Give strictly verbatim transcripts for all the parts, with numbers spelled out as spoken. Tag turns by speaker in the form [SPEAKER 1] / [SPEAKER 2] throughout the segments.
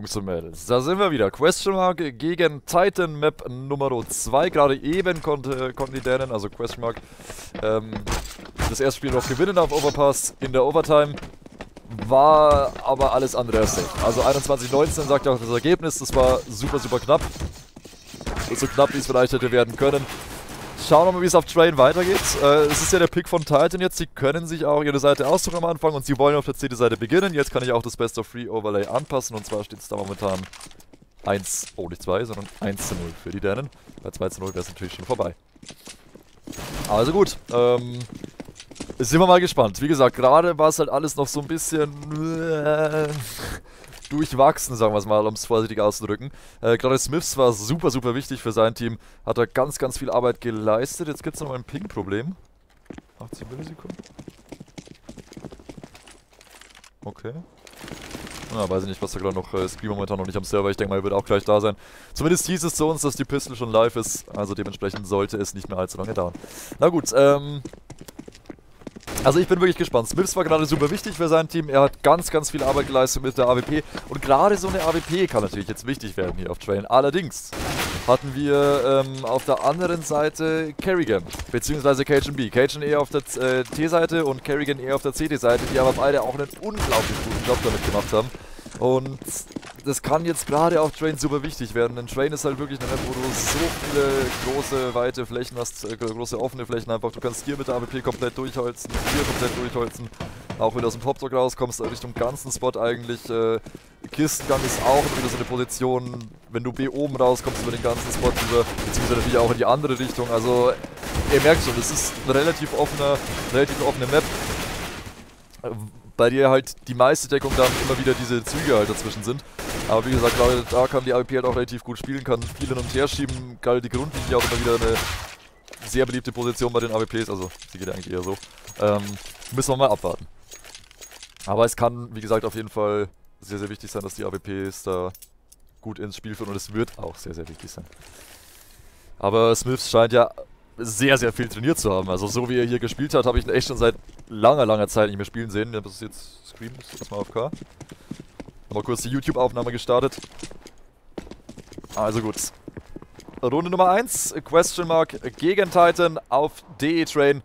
[SPEAKER 1] Jungs und Mädels, da sind wir wieder. Question Mark gegen Titan Map Nummer zwei. Gerade eben konnte, konnten die Dänen, also Question Mark, ähm, das erste Spiel noch gewinnen auf Overpass in der Overtime. War aber alles andere als safe. Also einundzwanzig neunzehn sagt auch das Ergebnis, das war super, super knapp. So knapp, wie es vielleicht hätte werden können. Schauen wir mal, wie es auf Train weitergeht. Äh, es ist ja der Pick von Titan jetzt. Sie können sich auch ihre Seite aussuchen am Anfang und sie wollen auf der C D-Seite beginnen. Jetzt kann ich auch das Best of Three Overlay anpassen und zwar steht es da momentan eins, oh nicht zwei, sondern eins zu null für die Dänen. Bei zwei zu null wäre es natürlich schon vorbei. Also gut, ähm, sind wir mal gespannt. Wie gesagt, gerade war es halt alles noch so ein bisschen äh, durchwachsen, sagen wir es mal, um es vorsichtig auszudrücken. Äh, gerade Smiths war super, super wichtig für sein Team. Hat er ganz, ganz viel Arbeit geleistet. Jetzt gibt es noch mal ein Ping-Problem. achtzig Millisekunden. Okay. Na, weiß ich nicht, was da gerade noch äh, Scream momentan noch nicht am Server. Ich denke mal, er wird auch gleich da sein. Zumindest hieß es zu uns, dass die Pistol schon live ist. Also dementsprechend sollte es nicht mehr allzu lange dauern. Na gut, ähm... also ich bin wirklich gespannt. Smiths war gerade super wichtig für sein Team. Er hat ganz, ganz viel Arbeit geleistet mit der A W P. Und gerade so eine A W P kann natürlich jetzt wichtig werden hier auf Train. Allerdings hatten wir ähm, auf der anderen Seite Kerrigan, beziehungsweise Cajun B. Cajun eher auf der äh, T-Seite und Kerrigan eher auf der C D-Seite, die aber beide auch einen unglaublich guten Job damit gemacht haben. Und das kann jetzt gerade auf Train super wichtig werden, denn Train ist halt wirklich eine Map, wo du so viele große, weite Flächen hast, äh, große offene Flächen einfach. Du kannst hier mit der A W P komplett durchholzen, hier komplett durchholzen. Auch wenn du aus dem Popdog rauskommst, Richtung ganzen Spot eigentlich. Äh, Kistengang ist auch wieder so eine Position, wenn du B oben rauskommst über den ganzen Spot über, beziehungsweise natürlich auch in die andere Richtung. Also, ihr merkt schon, das ist eine relativ offene, relativ offene Map, bei der halt die meiste Deckung dann immer wieder diese Züge halt dazwischen sind. Aber wie gesagt, gerade da kann die A W P halt auch relativ gut spielen, kann viel hin und her schieben. Gerade die Grundlinie auch immer wieder eine sehr beliebte Position bei den A W Ps, also sie geht eigentlich eher so. Ähm, müssen wir mal abwarten. Aber es kann, wie gesagt, auf jeden Fall sehr, sehr wichtig sein, dass die A W Ps da gut ins Spiel führen und es wird auch sehr, sehr wichtig sein. Aber Smiths scheint ja sehr, sehr viel trainiert zu haben. Also so wie er hier gespielt hat, habe ich ihn echt schon seit langer, langer Zeit nicht mehr spielen sehen. Das ist jetzt Scream, das ist jetzt mal auf K. Nochmal kurz die YouTube-Aufnahme gestartet. Also gut. Runde Nummer eins, Question Mark gegen Titan auf D E-Train.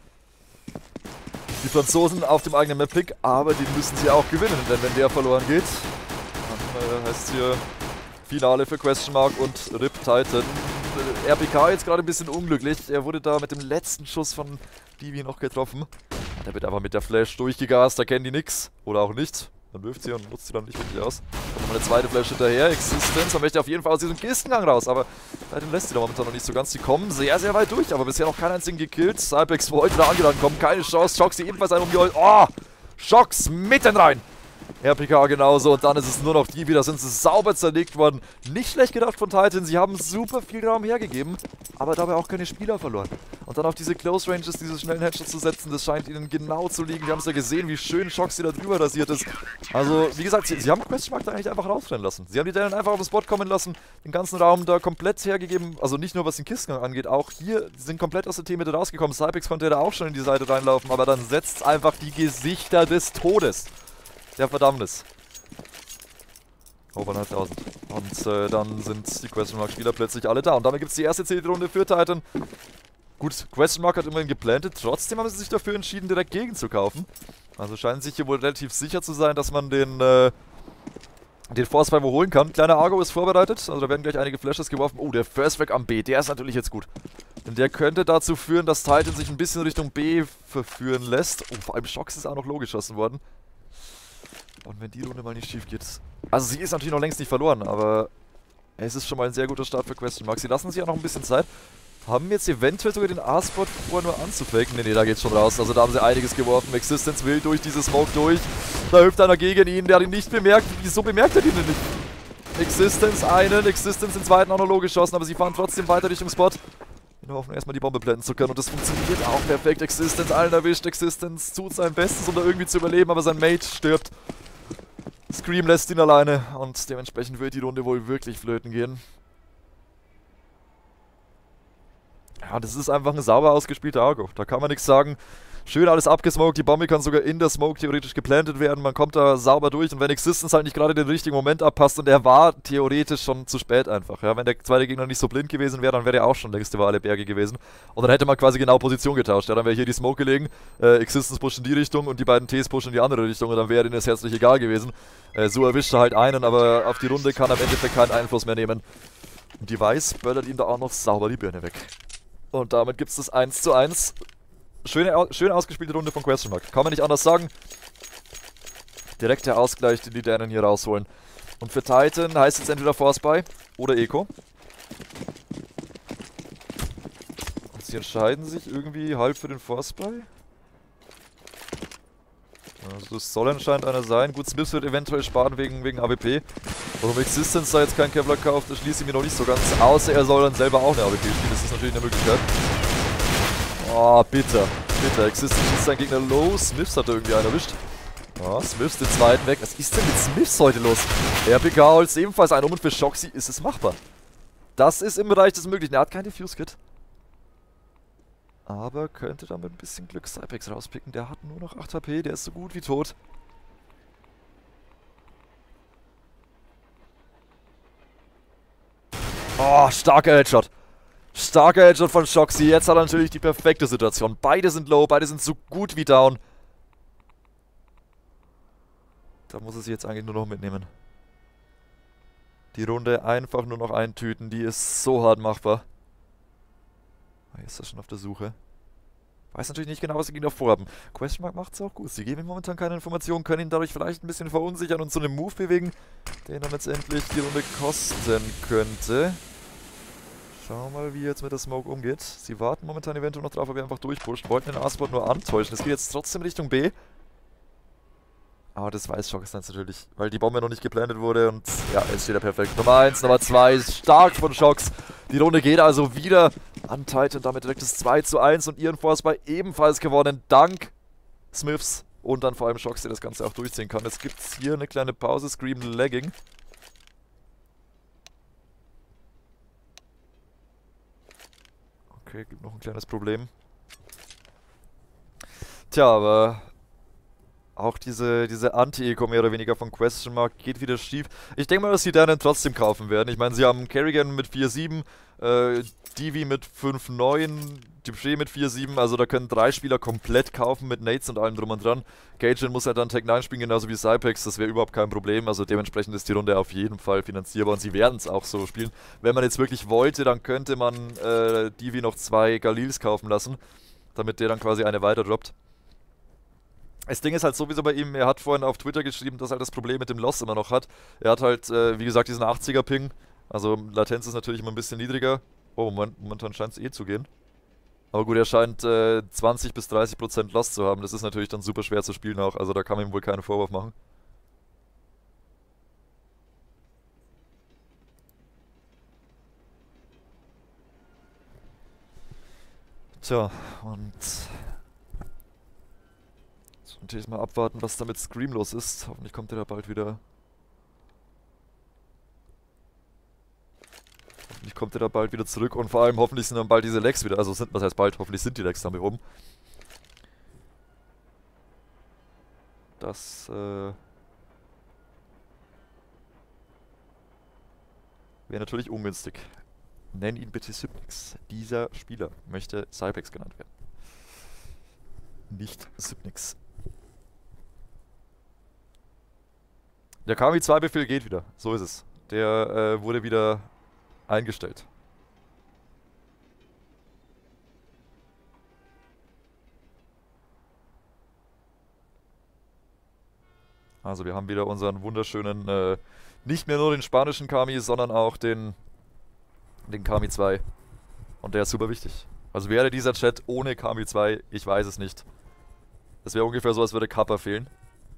[SPEAKER 1] Die Franzosen auf dem eigenen Map-Pick, aber die müssen sie auch gewinnen, denn wenn der verloren geht, dann äh, heißt es hier Finale für Question Mark und R I P Titan. R P K jetzt gerade ein bisschen unglücklich. Er wurde da mit dem letzten Schuss von Divi noch getroffen. Der wird aber mit der Flash durchgegast, da kennen die nix. Oder auch nicht. Dann wirft sie und nutzt sie dann nicht wirklich aus. Kommt nochmal eine zweite Flash hinterher. Existence, man möchte auf jeden Fall aus diesem Kistengang raus. Aber Titan lässt sie da momentan noch nicht so ganz. Die kommen sehr, sehr weit durch, aber bisher noch keinen einzigen gekillt. Cypex wollte da angeladen kommen, keine Chance. Shocks, die ebenfalls einen umgeholt. Oh! Shocks mitten rein! R P K genauso und dann ist es nur noch die wieder, sind sie sauber zerlegt worden. Nicht schlecht gedacht von Titan, sie haben super viel Raum hergegeben, aber dabei auch keine Spieler verloren. Und dann auf diese Close Ranges, diese schnellen Headshots zu setzen, das scheint ihnen genau zu liegen. Wir haben es ja gesehen, wie schön Shocks hier da drüber rasiert ist. Also, wie gesagt, sie, sie haben Question Mark da eigentlich einfach rausrennen lassen. Sie haben die Dänen einfach auf den Spot kommen lassen, den ganzen Raum da komplett hergegeben, also nicht nur was den Kistengang angeht, auch hier sind komplett aus der T-Mitte rausgekommen. Cypex konnte da auch schon in die Seite reinlaufen, aber dann setzt einfach die Gesichter des Todes. Der Verdammnis. Over neuntausend. Und äh, dann sind die Question Mark Spieler plötzlich alle da. Und damit gibt es die erste C D-Runde für Titan. Gut, Question Mark hat immerhin geplantet. Trotzdem haben sie sich dafür entschieden, direkt gegen zu kaufen. Also scheinen sich hier wohl relativ sicher zu sein, dass man den, äh, den Force Five holen kann. Kleiner Argo ist vorbereitet. Also da werden gleich einige Flashes geworfen. Oh, der First Rack am B. Der ist natürlich jetzt gut. Denn der könnte dazu führen, dass Titan sich ein bisschen Richtung B verführen lässt. Oh, vor allem Shocks ist auch noch low geschossen worden. Und wenn die Runde mal nicht schief geht. Also sie ist natürlich noch längst nicht verloren, aber es ist schon mal ein sehr guter Start für Question Mark. Sie lassen sich auch noch ein bisschen Zeit. Haben jetzt eventuell sogar den A-Spot vor, nur anzufaken. Ne, ne, da geht's schon raus. Also da haben sie einiges geworfen. Existence will durch diese Smoke durch. Da hüpft einer gegen ihn, der hat ihn nicht bemerkt. Wieso bemerkt er ihn denn nicht? Existence einen, Existence den zweiten auch noch low geschossen, aber sie fahren trotzdem weiter Richtung Spot. In der Hoffnung, erstmal die Bombe blenden zu können. Und das funktioniert auch perfekt. Existence allen erwischt. Existence tut sein Bestes, um da irgendwie zu überleben, aber sein Mate stirbt. Scream lässt ihn alleine und dementsprechend wird die Runde wohl wirklich flöten gehen. Ja, das ist einfach ein sauber ausgespielter Argo. Da kann man nichts sagen. Schön alles abgesmoked, die Bombe kann sogar in der Smoke theoretisch geplantet werden, man kommt da sauber durch und wenn Existence halt nicht gerade den richtigen Moment abpasst und er war theoretisch schon zu spät einfach, ja, wenn der zweite Gegner nicht so blind gewesen wäre, dann wäre er auch schon längst über alle Berge gewesen und dann hätte man quasi genau Position getauscht, ja, dann wäre hier die Smoke gelegen, äh, Existence pusht in die Richtung und die beiden Ts pushen in die andere Richtung und dann wäre denen das herzlich egal gewesen. Äh, so erwischt er halt einen, aber auf die Runde kann er im Endeffekt keinen Einfluss mehr nehmen. Und die Weiß böllert ihm da auch noch sauber die Birne weg. Und damit gibt es das eins zu eins. Schöne, schön ausgespielte Runde von Question Mark. Kann man nicht anders sagen. Direkt der Ausgleich, den die Dänen hier rausholen. Und für Titan heißt es entweder Force Buy oder Eco. Und sie entscheiden sich irgendwie halb für den Force Buy. Also es soll anscheinend einer sein. Gut, Smith wird eventuell sparen wegen, wegen A W P. Warum Existence da jetzt keinen Kevlar kauft, das schließe ich mir noch nicht so ganz. Außer er soll dann selber auch eine A W P spielen. Das ist natürlich eine Möglichkeit. Oh, bitter. Bitter. Existence schießt seinen Gegner low. Smiths hat da irgendwie einen erwischt. Oh, Smiths den zweiten weg. Was ist denn mit Smiths heute los? R P K holt ebenfalls ein um und für Shoxy ist es machbar. Das ist im Bereich des Möglichen. Er hat kein Diffuse-Kit. Aber könnte da mit ein bisschen Glück Cypex rauspicken. Der hat nur noch acht H P. Der ist so gut wie tot. Oh, starker Headshot. Starker Headshot von Shoxy. Jetzt hat er natürlich die perfekte Situation. Beide sind low, beide sind so gut wie down. Da muss er sie jetzt eigentlich nur noch mitnehmen. Die Runde einfach nur noch eintüten. Die ist so hart machbar. Jetzt ist er schon auf der Suche. Weiß natürlich nicht genau, was sie gegen vorhaben. Question Mark macht es auch gut. Sie geben ihm momentan keine Informationen, können ihn dadurch vielleicht ein bisschen verunsichern und zu einem Move bewegen, den dann letztendlich die Runde kosten könnte. Schauen wir mal, wie er jetzt mit der Smoke umgeht. Sie warten momentan eventuell noch drauf, ob er einfach durchpusht. Wollten den A-Spot nur antäuschen. Es geht jetzt trotzdem Richtung B. Aber das weiß Shox dann natürlich, weil die Bombe noch nicht geplantet wurde. Und ja, jetzt steht er perfekt. Nummer eins, Nummer zwei, stark von Shox. Die Runde geht also wieder an Titan. Damit direkt das zwei zu eins und ihren Force Buy ebenfalls gewonnen. Dank Smiths und dann vor allem Shox, der das Ganze auch durchziehen kann. Jetzt gibt es hier eine kleine Pause. Scream Lagging. Okay, gibt noch ein kleines Problem. Tja, aber auch diese, diese Anti-Eco mehr oder weniger von Question Mark geht wieder schief. Ich denke mal, dass sie dann trotzdem kaufen werden. Ich meine, sie haben Kerrigan mit vier sieben, äh, Divi mit fünf neun, Dupree mit vier sieben, also da können drei Spieler komplett kaufen mit Nades und allem drum und dran. Gaijin muss halt dann Tech neun spielen, genauso wie Cypex, das wäre überhaupt kein Problem, also dementsprechend ist die Runde auf jeden Fall finanzierbar und sie werden es auch so spielen. Wenn man jetzt wirklich wollte, dann könnte man äh, Divi noch zwei Galils kaufen lassen, damit der dann quasi eine weiter droppt. Das Ding ist halt sowieso bei ihm, er hat vorhin auf Twitter geschrieben, dass er das Problem mit dem Loss immer noch hat. Er hat halt, äh, wie gesagt, diesen achtziger Ping, also Latenz ist natürlich immer ein bisschen niedriger. Oh, Moment, momentan scheint es eh zu gehen. Aber gut, er scheint äh, zwanzig bis dreißig Prozent Loss zu haben. Das ist natürlich dann super schwer zu spielen auch. Also da kann man ihm wohl keinen Vorwurf machen. Tja, und jetzt natürlich mal abwarten, was da mit Scream los ist. Hoffentlich kommt er da bald wieder. Hoffentlich kommt er da bald wieder zurück und vor allem hoffentlich sind dann bald diese Lags wieder, also sind, was heißt bald, hoffentlich sind die Lags dann behoben. Das, äh... wäre natürlich ungünstig. Nenn ihn bitte Sypnix. Dieser Spieler möchte Cypex genannt werden. Nicht Sypnix. Der K M I zwei Befehl geht wieder, so ist es. Der äh, wurde wieder eingestellt. Also wir haben wieder unseren wunderschönen, äh, nicht mehr nur den spanischen K M I, sondern auch den, den K M I zwei. Und der ist super wichtig. Also wäre dieser Chat ohne K M I zwei, ich weiß es nicht. Das wäre ungefähr so, als würde Kappa fehlen.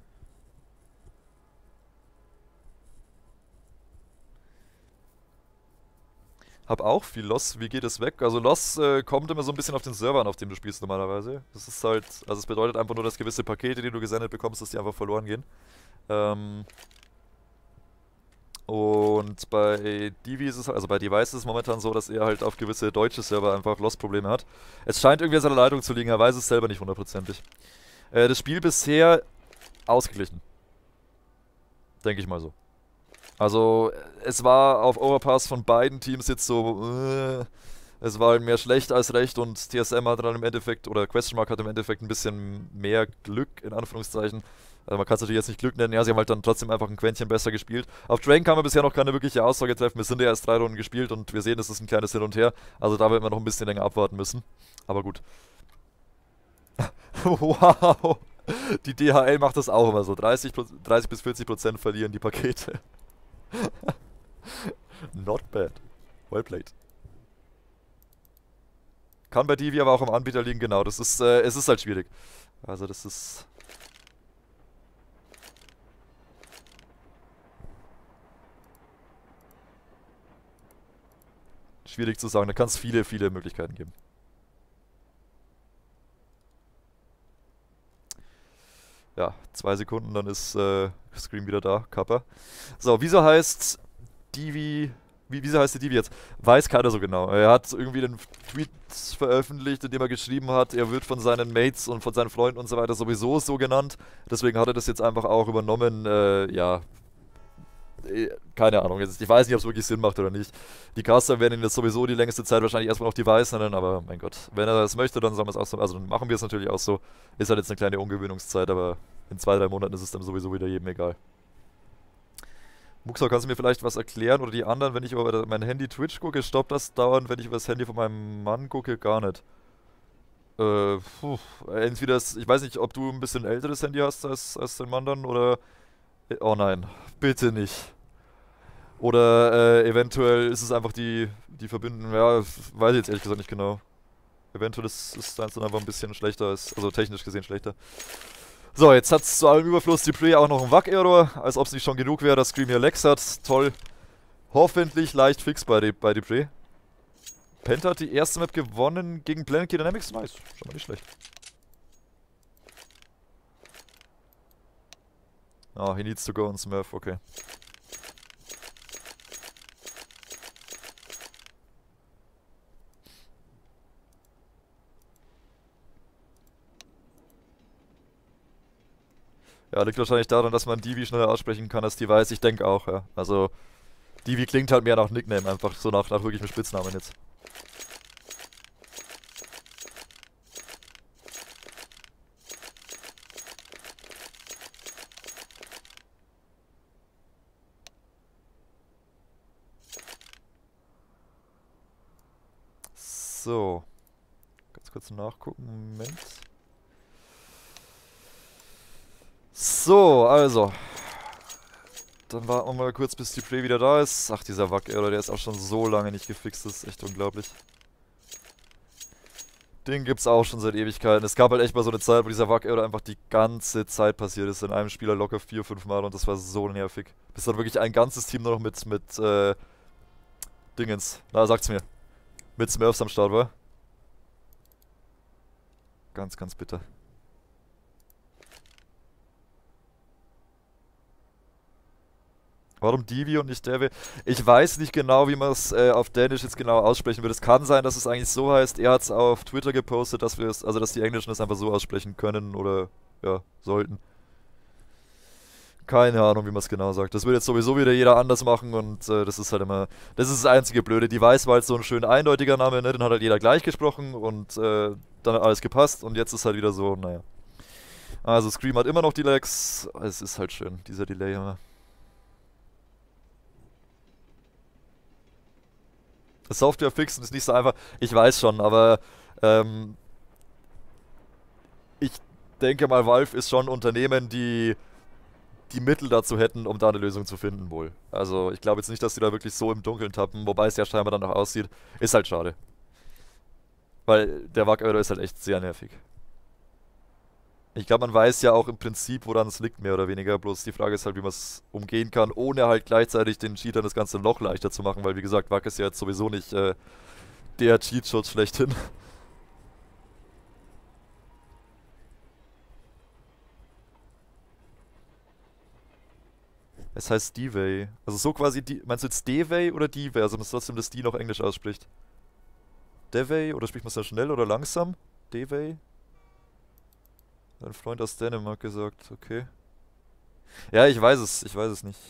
[SPEAKER 1] Hab auch viel Loss. Wie geht es weg? Also Loss äh, kommt immer so ein bisschen auf den Server an, auf dem du spielst normalerweise. Das ist halt, also es bedeutet einfach nur, dass gewisse Pakete, die du gesendet bekommst, dass die einfach verloren gehen. Ähm und Und bei Divi ist es, also bei Device ist es momentan so, dass er halt auf gewisse deutsche Server einfach Lost-Probleme hat. Es scheint irgendwie an seiner Leitung zu liegen, er weiß es selber nicht hundertprozentig. Äh, das Spiel bisher ausgeglichen. Denke ich mal so. Also, es war auf Overpass von beiden Teams jetzt so, äh, es war halt mehr schlecht als recht und T S M hat dann im Endeffekt, oder Question Mark hat im Endeffekt ein bisschen mehr Glück, in Anführungszeichen. Also man kann es natürlich jetzt nicht Glück nennen, ja, sie haben halt dann trotzdem einfach ein Quäntchen besser gespielt. Auf Drain kann man bisher noch keine wirkliche Aussage treffen, wir sind ja erst drei Runden gespielt und wir sehen, es ist ein kleines Hin und Her. Also da wird man noch ein bisschen länger abwarten müssen. Aber gut. Wow! Die D H L macht das auch immer so. dreißig, dreißig bis vierzig Prozent verlieren die Pakete. Not bad. Well played. Kann bei Divi aber auch am Anbieter liegen, genau. Das ist, äh, es ist halt schwierig. Also das ist... schwierig zu sagen. Da kann es viele, viele Möglichkeiten geben. Ja, zwei Sekunden, dann ist äh, Scream wieder da, Kappa. So, wieso heißt Divi... Wie, wieso heißt die Divi jetzt? Weiß keiner so genau. Er hat irgendwie einen Tweet veröffentlicht, in dem er geschrieben hat, er wird von seinen Mates und von seinen Freunden und so weiter sowieso so genannt. Deswegen hat er das jetzt einfach auch übernommen. Äh, ja, äh, keine Ahnung. Jetzt, ich weiß nicht, ob es wirklich Sinn macht oder nicht. Die Caster werden ihn jetzt sowieso die längste Zeit wahrscheinlich erstmal noch Device nennen, aber mein Gott, wenn er das möchte, dann sollen wir es auch so. Also dann machen wir es natürlich auch so. Ist halt jetzt eine kleine Ungewöhnungszeit, aber in zwei, drei Monaten ist es dann sowieso wieder jedem egal. Muxor, kannst du mir vielleicht was erklären oder die anderen, wenn ich über mein Handy Twitch gucke, stoppt das dauernd, wenn ich über das Handy von meinem Mann gucke? Gar nicht. Äh, puh, entweder, das, ich weiß nicht, ob du ein bisschen älteres Handy hast als, als dein Mann dann oder... Oh nein, bitte nicht. Oder äh, eventuell ist es einfach die, die Verbindung, ja, weiß ich jetzt ehrlich gesagt nicht genau. Eventuell ist es dann einfach ein bisschen schlechter, als, also technisch gesehen schlechter. So, jetzt hat es zu allem Überfluss Dupree auch noch einen W A C-Error, als ob es nicht schon genug wäre, dass Scream hier Lex hat. Toll. Hoffentlich leicht fix bei, De bei Dupree. Penta hat die erste Map gewonnen gegen Planet Dynamics. Nice, schon mal nicht schlecht. Oh, he needs to go on Smurf, okay. Ja, liegt wahrscheinlich daran, dass man Divi schneller aussprechen kann als Device. Ich denke auch, ja. Also, Divi klingt halt mehr nach Nickname, einfach so nach, nach wirklichem Spitznamen jetzt. So. Ganz kurz nachgucken. Moment. So, also. Dann warten wir mal kurz, bis die Play wieder da ist. Ach, dieser W A C, oder der ist auch schon so lange nicht gefixt. Das ist echt unglaublich. Den gibt's auch schon seit Ewigkeiten. Es gab halt echt mal so eine Zeit, wo dieser W A C oder einfach die ganze Zeit passiert ist. In einem Spieler locker vier, fünf Mal und das war so nervig. Bis dann wirklich ein ganzes Team nur noch mit, mit, äh, Dingens. Na, sagt's mir. Mit Smurfs am Start war. Ganz, ganz bitter. Warum Divi und nicht Devi? Ich weiß nicht genau, wie man es äh, auf Dänisch jetzt genau aussprechen würde. Es kann sein, dass es eigentlich so heißt. Er hat es auf Twitter gepostet, dass wir es, also dass die Englischen es einfach so aussprechen können oder ja, sollten. Keine Ahnung, wie man es genau sagt. Das wird jetzt sowieso wieder jeder anders machen und äh, das ist halt immer. Das ist das einzige Blöde. Device war halt so ein schön eindeutiger Name, ne? Den hat halt jeder gleich gesprochen und äh, dann hat alles gepasst und jetzt ist halt wieder so, naja. Also Scream hat immer noch die Lags. Es ist halt schön, dieser Delay immer. Software fixen ist nicht so einfach. Ich weiß schon, aber ähm, ich denke mal, Valve ist schon ein Unternehmen, die die Mittel dazu hätten, um da eine Lösung zu finden wohl. Also ich glaube jetzt nicht, dass die da wirklich so im Dunkeln tappen, wobei es ja scheinbar dann noch aussieht. Ist halt schade. Weil der W A C-Error ist halt echt sehr nervig. Ich glaube, man weiß ja auch im Prinzip, woran es liegt, mehr oder weniger. Bloß die Frage ist halt, wie man es umgehen kann, ohne halt gleichzeitig den Cheatern das Ganze noch leichter zu machen, weil wie gesagt, W A C ist ja jetzt sowieso nicht äh, der Cheat-Schutz schlechthin. Es heißt D-Way. Also so quasi, die, meinst du jetzt D-Way oder D-Way? Also man trotzdem das D noch Englisch ausspricht. D-Way oder spricht man es dann schnell oder langsam? D-Way? Ein Freund aus Dänemark gesagt, okay. Ja, ich weiß es, ich weiß es nicht.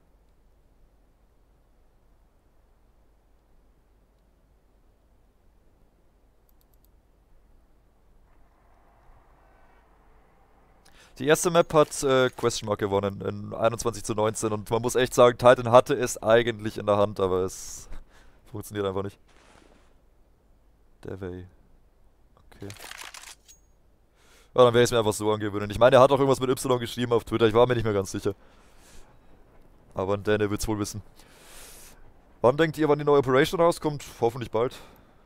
[SPEAKER 1] Die erste Map hat äh, Question Mark gewonnen in einundzwanzig zu neunzehn und man muss echt sagen, Titan hatte es eigentlich in der Hand, aber es funktioniert einfach nicht. Der Way. Okay. Ja, dann werde ich es mir einfach so angewöhnen. Ich meine, er hat auch irgendwas mit Y geschrieben auf Twitter, ich war mir nicht mehr ganz sicher. Aber Däne wird es wohl wissen. Wann denkt ihr, wann die neue Operation rauskommt? Hoffentlich bald.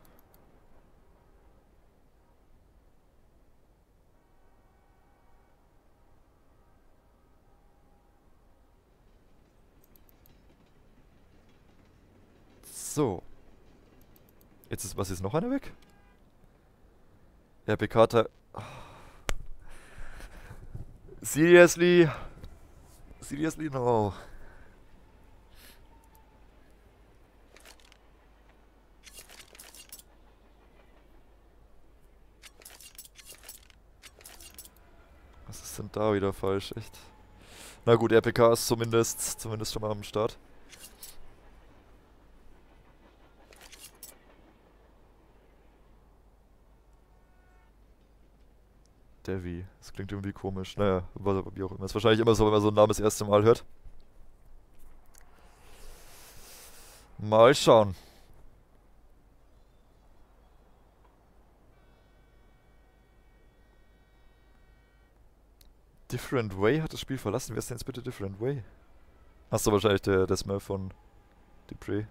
[SPEAKER 1] So. Jetzt ist, was ist noch einer weg? R P K. Seriously? Seriously? No. Was ist denn da wieder falsch, echt? Na gut, R P K ist zumindest, zumindest schon mal am Start. Devi. Das klingt irgendwie komisch. Naja, wie auch immer. Ist wahrscheinlich immer so, wenn man so einen Namen das erste Mal hört. Mal schauen. Different Way hat das Spiel verlassen. Wer ist denn jetzt bitte Different Way? Achso, wahrscheinlich der, der Smurf von Dupree.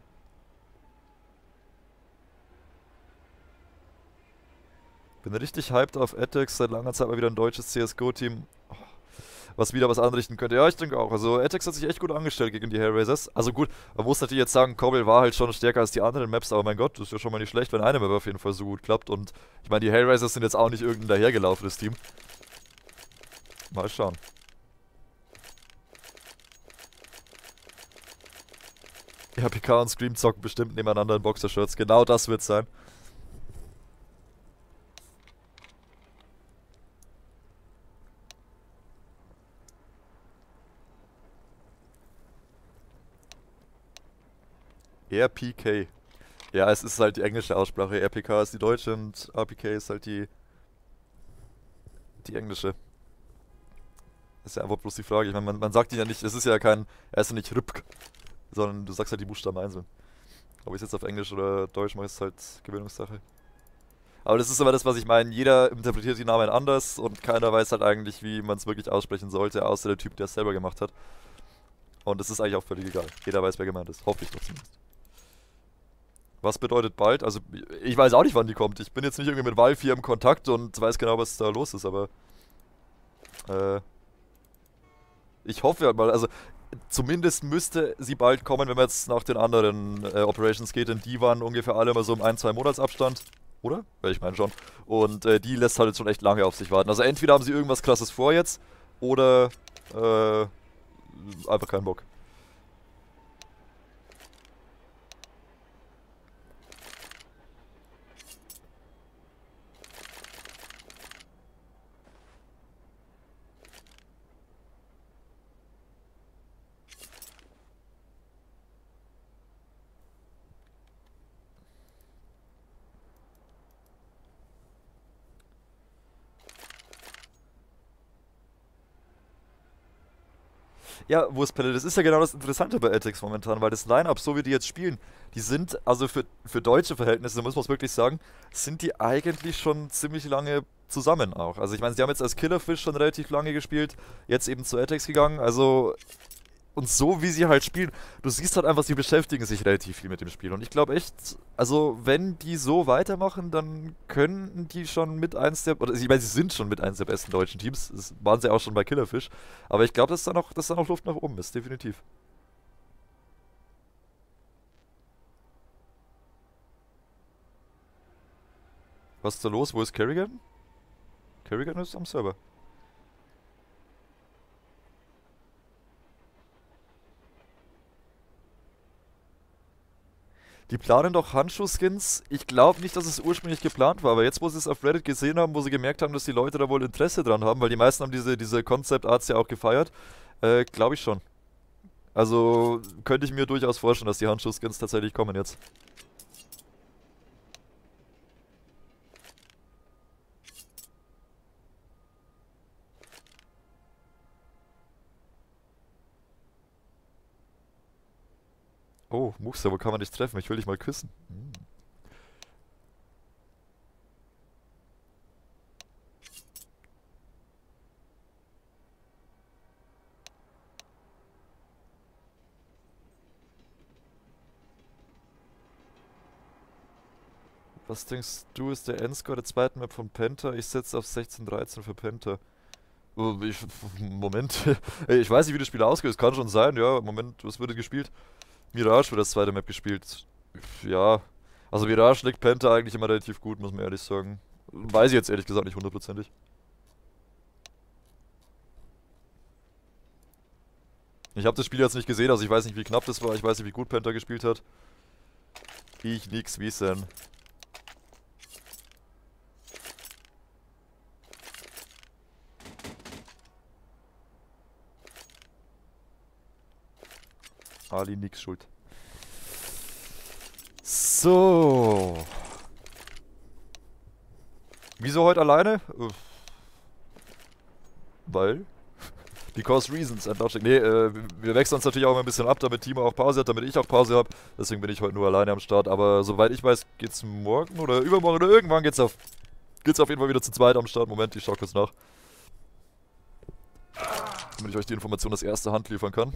[SPEAKER 1] Bin richtig hyped auf Atex, seit langer Zeit mal wieder ein deutsches C S G O-Team, was wieder was anrichten könnte. Ja, ich denke auch. Also Atex hat sich echt gut angestellt gegen die Hellraisers. Also gut, man muss natürlich jetzt sagen, Cobble war halt schon stärker als die anderen Maps, aber mein Gott, das ist ja schon mal nicht schlecht, wenn eine Map auf jeden Fall so gut klappt. Und ich meine, die Hellraisers sind jetzt auch nicht irgendein dahergelaufenes Team. Mal schauen. R P K und Scream zocken bestimmt nebeneinander in Boxershirts. Genau das wird's sein. R P K. Ja, es ist halt die englische Aussprache. R P K ist die deutsche und R P K ist halt die, die englische. Das ist ja einfach bloß die Frage. Ich meine, man, man sagt ihn ja nicht, es ist ja kein, er ist ja nicht Rübk, sondern du sagst halt die Buchstaben einzeln. Ob ich es jetzt auf Englisch oder Deutsch mache, ist halt Gewöhnungssache. Aber das ist immer das, was ich meine. Jeder interpretiert die Namen anders und keiner weiß halt eigentlich, wie man es wirklich aussprechen sollte, außer der Typ, der es selber gemacht hat. Und das ist eigentlich auch völlig egal. Jeder weiß, wer gemeint ist. Hoffe ich doch zumindest. Was bedeutet bald? Also, ich weiß auch nicht, wann die kommt. Ich bin jetzt nicht irgendwie mit Valve hier im Kontakt und weiß genau, was da los ist, aber äh, ich hoffe halt mal, also zumindest müsste sie bald kommen, wenn man jetzt nach den anderen äh, Operations geht, denn die waren ungefähr alle immer so im ein, zwei Monatsabstand. Oder? Ja, ich meine schon. Und äh, die lässt halt jetzt schon echt lange auf sich warten. Also entweder haben sie irgendwas krasses vor jetzt, oder äh, einfach keinen Bock. Ja, Wurstpelle, das ist ja genau das Interessante bei Atex momentan, weil das Line-Up, so wie die jetzt spielen, die sind, also für, für deutsche Verhältnisse, muss man es wirklich sagen, sind die eigentlich schon ziemlich lange zusammen auch. Also ich meine, sie haben jetzt als Killerfish schon relativ lange gespielt, jetzt eben zu Atex gegangen, also und so wie sie halt spielen, du siehst halt einfach, sie beschäftigen sich relativ viel mit dem Spiel. Und ich glaube echt, also wenn die so weitermachen, dann könnten die schon mit eins der, oder ich meine, sie sind schon mit eins der besten deutschen Teams. Das waren sie auch schon bei Killerfish. Aber ich glaube, dass da noch, dass da noch Luft nach oben ist, definitiv. Was ist da los? Wo ist Kerrigan? Kerrigan ist am Server. Die planen doch Handschuhskins. Ich glaube nicht, dass es ursprünglich geplant war, aber jetzt, wo sie es auf Reddit gesehen haben, wo sie gemerkt haben, dass die Leute da wohl Interesse dran haben, weil die meisten haben diese, diese Concept Arts ja auch gefeiert, äh, glaube ich schon. Also könnte ich mir durchaus vorstellen, dass die Handschuhskins tatsächlich kommen jetzt. Oh, Muxer, wo kann man dich treffen? Ich will dich mal küssen. Hm. Was denkst du, ist der Endscore der zweiten Map von Penta? Ich setze auf sechzehn dreizehn für Penta. Oh, ich, Moment. Ich weiß nicht, wie das Spiel ausgeht. Es kann schon sein, ja. Moment, was wird gespielt? Mirage wird das zweite Map gespielt. Ja. Also Mirage liegt Penta eigentlich immer relativ gut, muss man ehrlich sagen. Weiß ich jetzt ehrlich gesagt nicht hundertprozentig. Ich habe das Spiel jetzt nicht gesehen, also ich weiß nicht, wie knapp das war. Ich weiß nicht, wie gut Penta gespielt hat. Ich nix wissen. Ali nix schuld. So. Wieso heute alleine? Weil? Because reasons and logic. Nee, äh, wir wechseln uns natürlich auch immer ein bisschen ab, damit Timo auch Pause hat, damit ich auch Pause habe. Deswegen bin ich heute nur alleine am Start. Aber soweit ich weiß, geht's morgen oder übermorgen oder irgendwann geht's auf, geht's auf jeden Fall wieder zu zweit am Start. Moment, ich schau kurz nach. Damit ich euch die Information aus erster Hand liefern kann.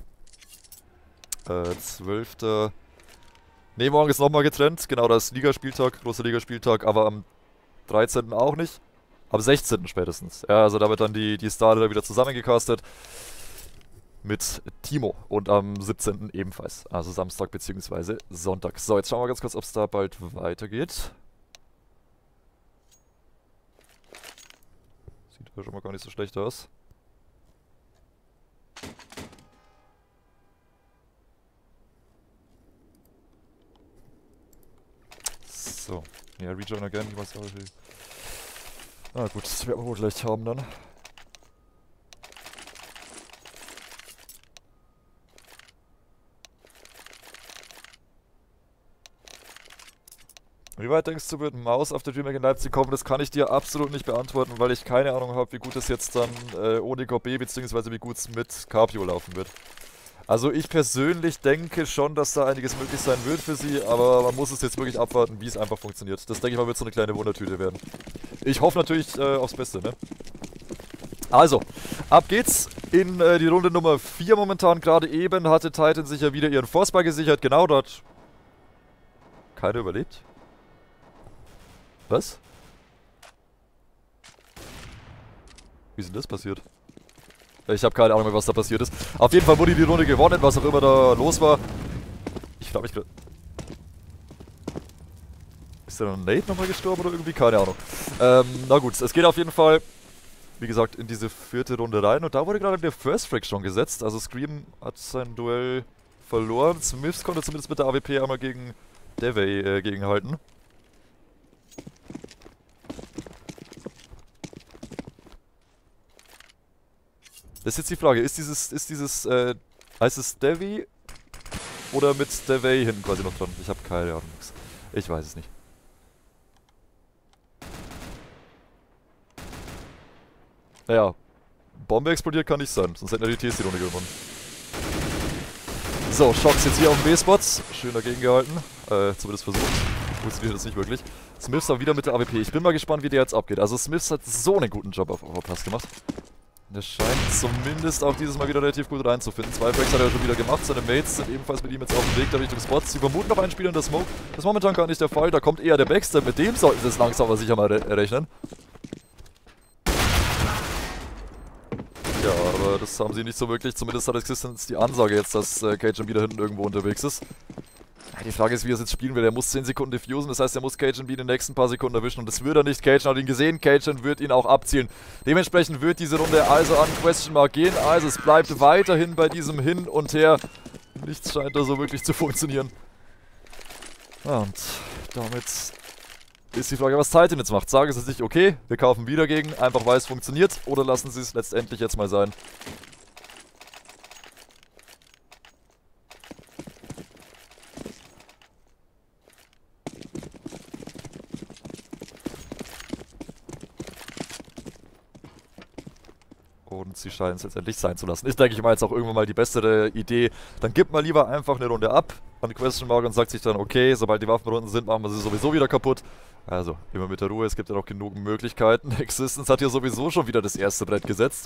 [SPEAKER 1] Äh, zwölfter Ne, morgen ist nochmal getrennt. Genau, das ist Ligaspieltag, großer Ligaspieltag, aber am dreizehnten auch nicht. Am sechzehnten spätestens. Ja, also da wird dann die, die Starter wieder zusammengecastet. Mit Timo. Und am siebzehnten ebenfalls. Also Samstag bzw. Sonntag. So, jetzt schauen wir ganz kurz, ob es da bald weitergeht. Sieht ja schon mal gar nicht so schlecht aus. So, ja, rejoin again, ich weiß auch nicht. Ah gut, das werden wir wohl gleich haben dann. Wie weit denkst du, wird Maus auf der DreamHack in Leipzig kommen? Das kann ich dir absolut nicht beantworten, weil ich keine Ahnung habe, wie gut es jetzt dann äh, ohne G B bzw. wie gut es mit Capio laufen wird. Also ich persönlich denke schon, dass da einiges möglich sein wird für sie, aber man muss es jetzt wirklich abwarten, wie es einfach funktioniert. Das denke ich mal wird so eine kleine Wundertüte werden. Ich hoffe natürlich äh, aufs Beste, ne? Also, ab geht's in äh, die Runde Nummer vier momentan. Gerade eben hatte Titan sich ja wieder ihren Forcebar gesichert. Genau dort. Keiner überlebt? Was? Wie ist denn das passiert? Ich habe keine Ahnung mehr, was da passiert ist. Auf jeden Fall wurde die Runde gewonnen, was auch immer da los war. Ich glaube, ich... Ist da noch Nate nochmal gestorben oder irgendwie? Keine Ahnung. Ähm, na gut, es geht auf jeden Fall, wie gesagt, in diese vierte Runde rein. Und da wurde gerade der First Frag schon gesetzt. Also Scream hat sein Duell verloren. Smiths konnte zumindest mit der A W P einmal gegen Devey äh, gegenhalten. Das ist jetzt die Frage, ist dieses, ist dieses, äh, heißt es Devi oder mit Devey hinten quasi noch dran? Ich habe keine Ahnung. Ich weiß es nicht. Naja, Bombe explodiert kann nicht sein, sonst hätten wir die T S D-Runde gewonnen. So, Shocks jetzt hier auf dem B-Spot. Schön dagegen gehalten. Äh, zumindest versucht. Funktioniert das nicht wirklich. Smiths aber wieder mit der A W P. Ich bin mal gespannt, wie der jetzt abgeht. Also Smiths hat so einen guten Job auf Overpass gemacht. Der scheint zumindest auch dieses Mal wieder relativ gut reinzufinden. Zwei Fracks hat er schon wieder gemacht. Seine Mates sind ebenfalls mit ihm jetzt auf dem Weg da Richtung Spots. Sie vermuten noch einen Spieler in der Smoke. Das ist momentan gar nicht der Fall. Da kommt eher der Backstab. Mit dem sollten sie es langsam aber sicher mal re rechnen. Ja, aber das haben sie nicht so wirklich. Zumindest hat Existence die Ansage jetzt, dass äh, Cajun wieder hinten irgendwo unterwegs ist. Die Frage ist, wie er es jetzt spielen will. Er muss zehn Sekunden diffusen, das heißt, er muss Cajun wie in den nächsten paar Sekunden erwischen. Und das wird er nicht. Cajun hat ihn gesehen, Cajun wird ihn auch abzielen. Dementsprechend wird diese Runde also an Question Mark gehen. Also es bleibt weiterhin bei diesem Hin und Her. Nichts scheint da so wirklich zu funktionieren. Ja, und damit ist die Frage, was Titan jetzt macht. Sagen sie sich, okay, wir kaufen wieder gegen, einfach weil es funktioniert, oder lassen sie es letztendlich jetzt mal sein? Und sie scheinen es letztendlich sein zu lassen. Ist, denke ich mal, jetzt auch irgendwann mal die bessere Idee. Dann gibt man lieber einfach eine Runde ab an Question Mark und sagt sich dann, okay, sobald die Waffenrunden sind, machen wir sie sowieso wieder kaputt. Also, immer mit der Ruhe, es gibt ja noch genug Möglichkeiten. Existence hat hier sowieso schon wieder das erste Brett gesetzt.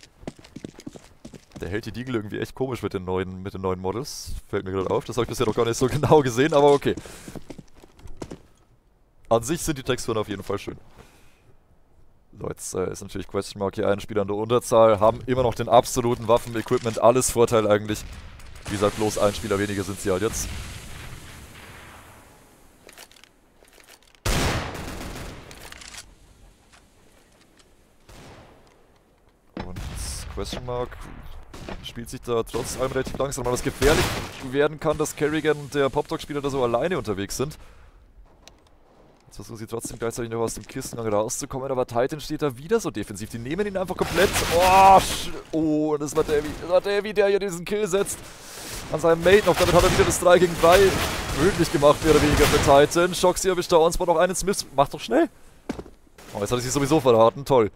[SPEAKER 1] Der hält die Deagle irgendwie echt komisch mit den neuen, mit den neuen Models. Fällt mir gerade auf, das habe ich bisher noch gar nicht so genau gesehen, aber okay. An sich sind die Texturen auf jeden Fall schön. So, jetzt äh, ist natürlich Question Mark hier ein Spieler in der Unterzahl, haben immer noch den absoluten Waffen-Equipment, alles Vorteil eigentlich. Wie gesagt, bloß ein Spieler weniger sind sie halt jetzt. Und Question Mark spielt sich da trotz allem relativ langsam, aber es gefährlich werden kann, dass Kerrigan und der Popdog-Spieler da so alleine unterwegs sind. Jetzt versuchen sie trotzdem gleichzeitig noch aus dem Kistengang rauszukommen, aber Titan steht da wieder so defensiv. Die nehmen ihn einfach komplett. Oh, oh das war Davy. Das war Davy, der hier diesen Kill setzt. An seinem Mate noch. Damit hat er wieder das drei gegen drei möglich gemacht, mehr oder weniger für Titan. Shoxy erwischt da Onspot noch einen. Smith. Macht doch schnell. Oh, jetzt hat er sich sowieso verraten. Toll.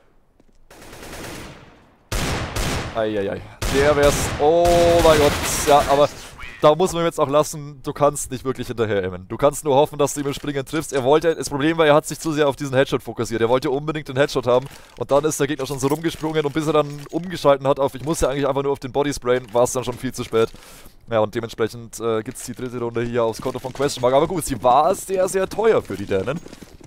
[SPEAKER 1] Eieiei. Der wär's. Oh mein Gott. Ja, aber da muss man jetzt auch lassen, du kannst nicht wirklich hinterher aimen. Du kannst nur hoffen, dass du ihm im Springen triffst. Er wollte, das Problem war, er hat sich zu sehr auf diesen Headshot fokussiert. Er wollte unbedingt den Headshot haben und dann ist der Gegner schon so rumgesprungen und bis er dann umgeschalten hat auf, ich muss ja eigentlich einfach nur auf den Body sprayen, war es dann schon viel zu spät. Ja, und dementsprechend äh, gibt es die dritte Runde hier aufs Konto von Question Mark. Aber gut, sie war sehr, sehr teuer für die Dänen.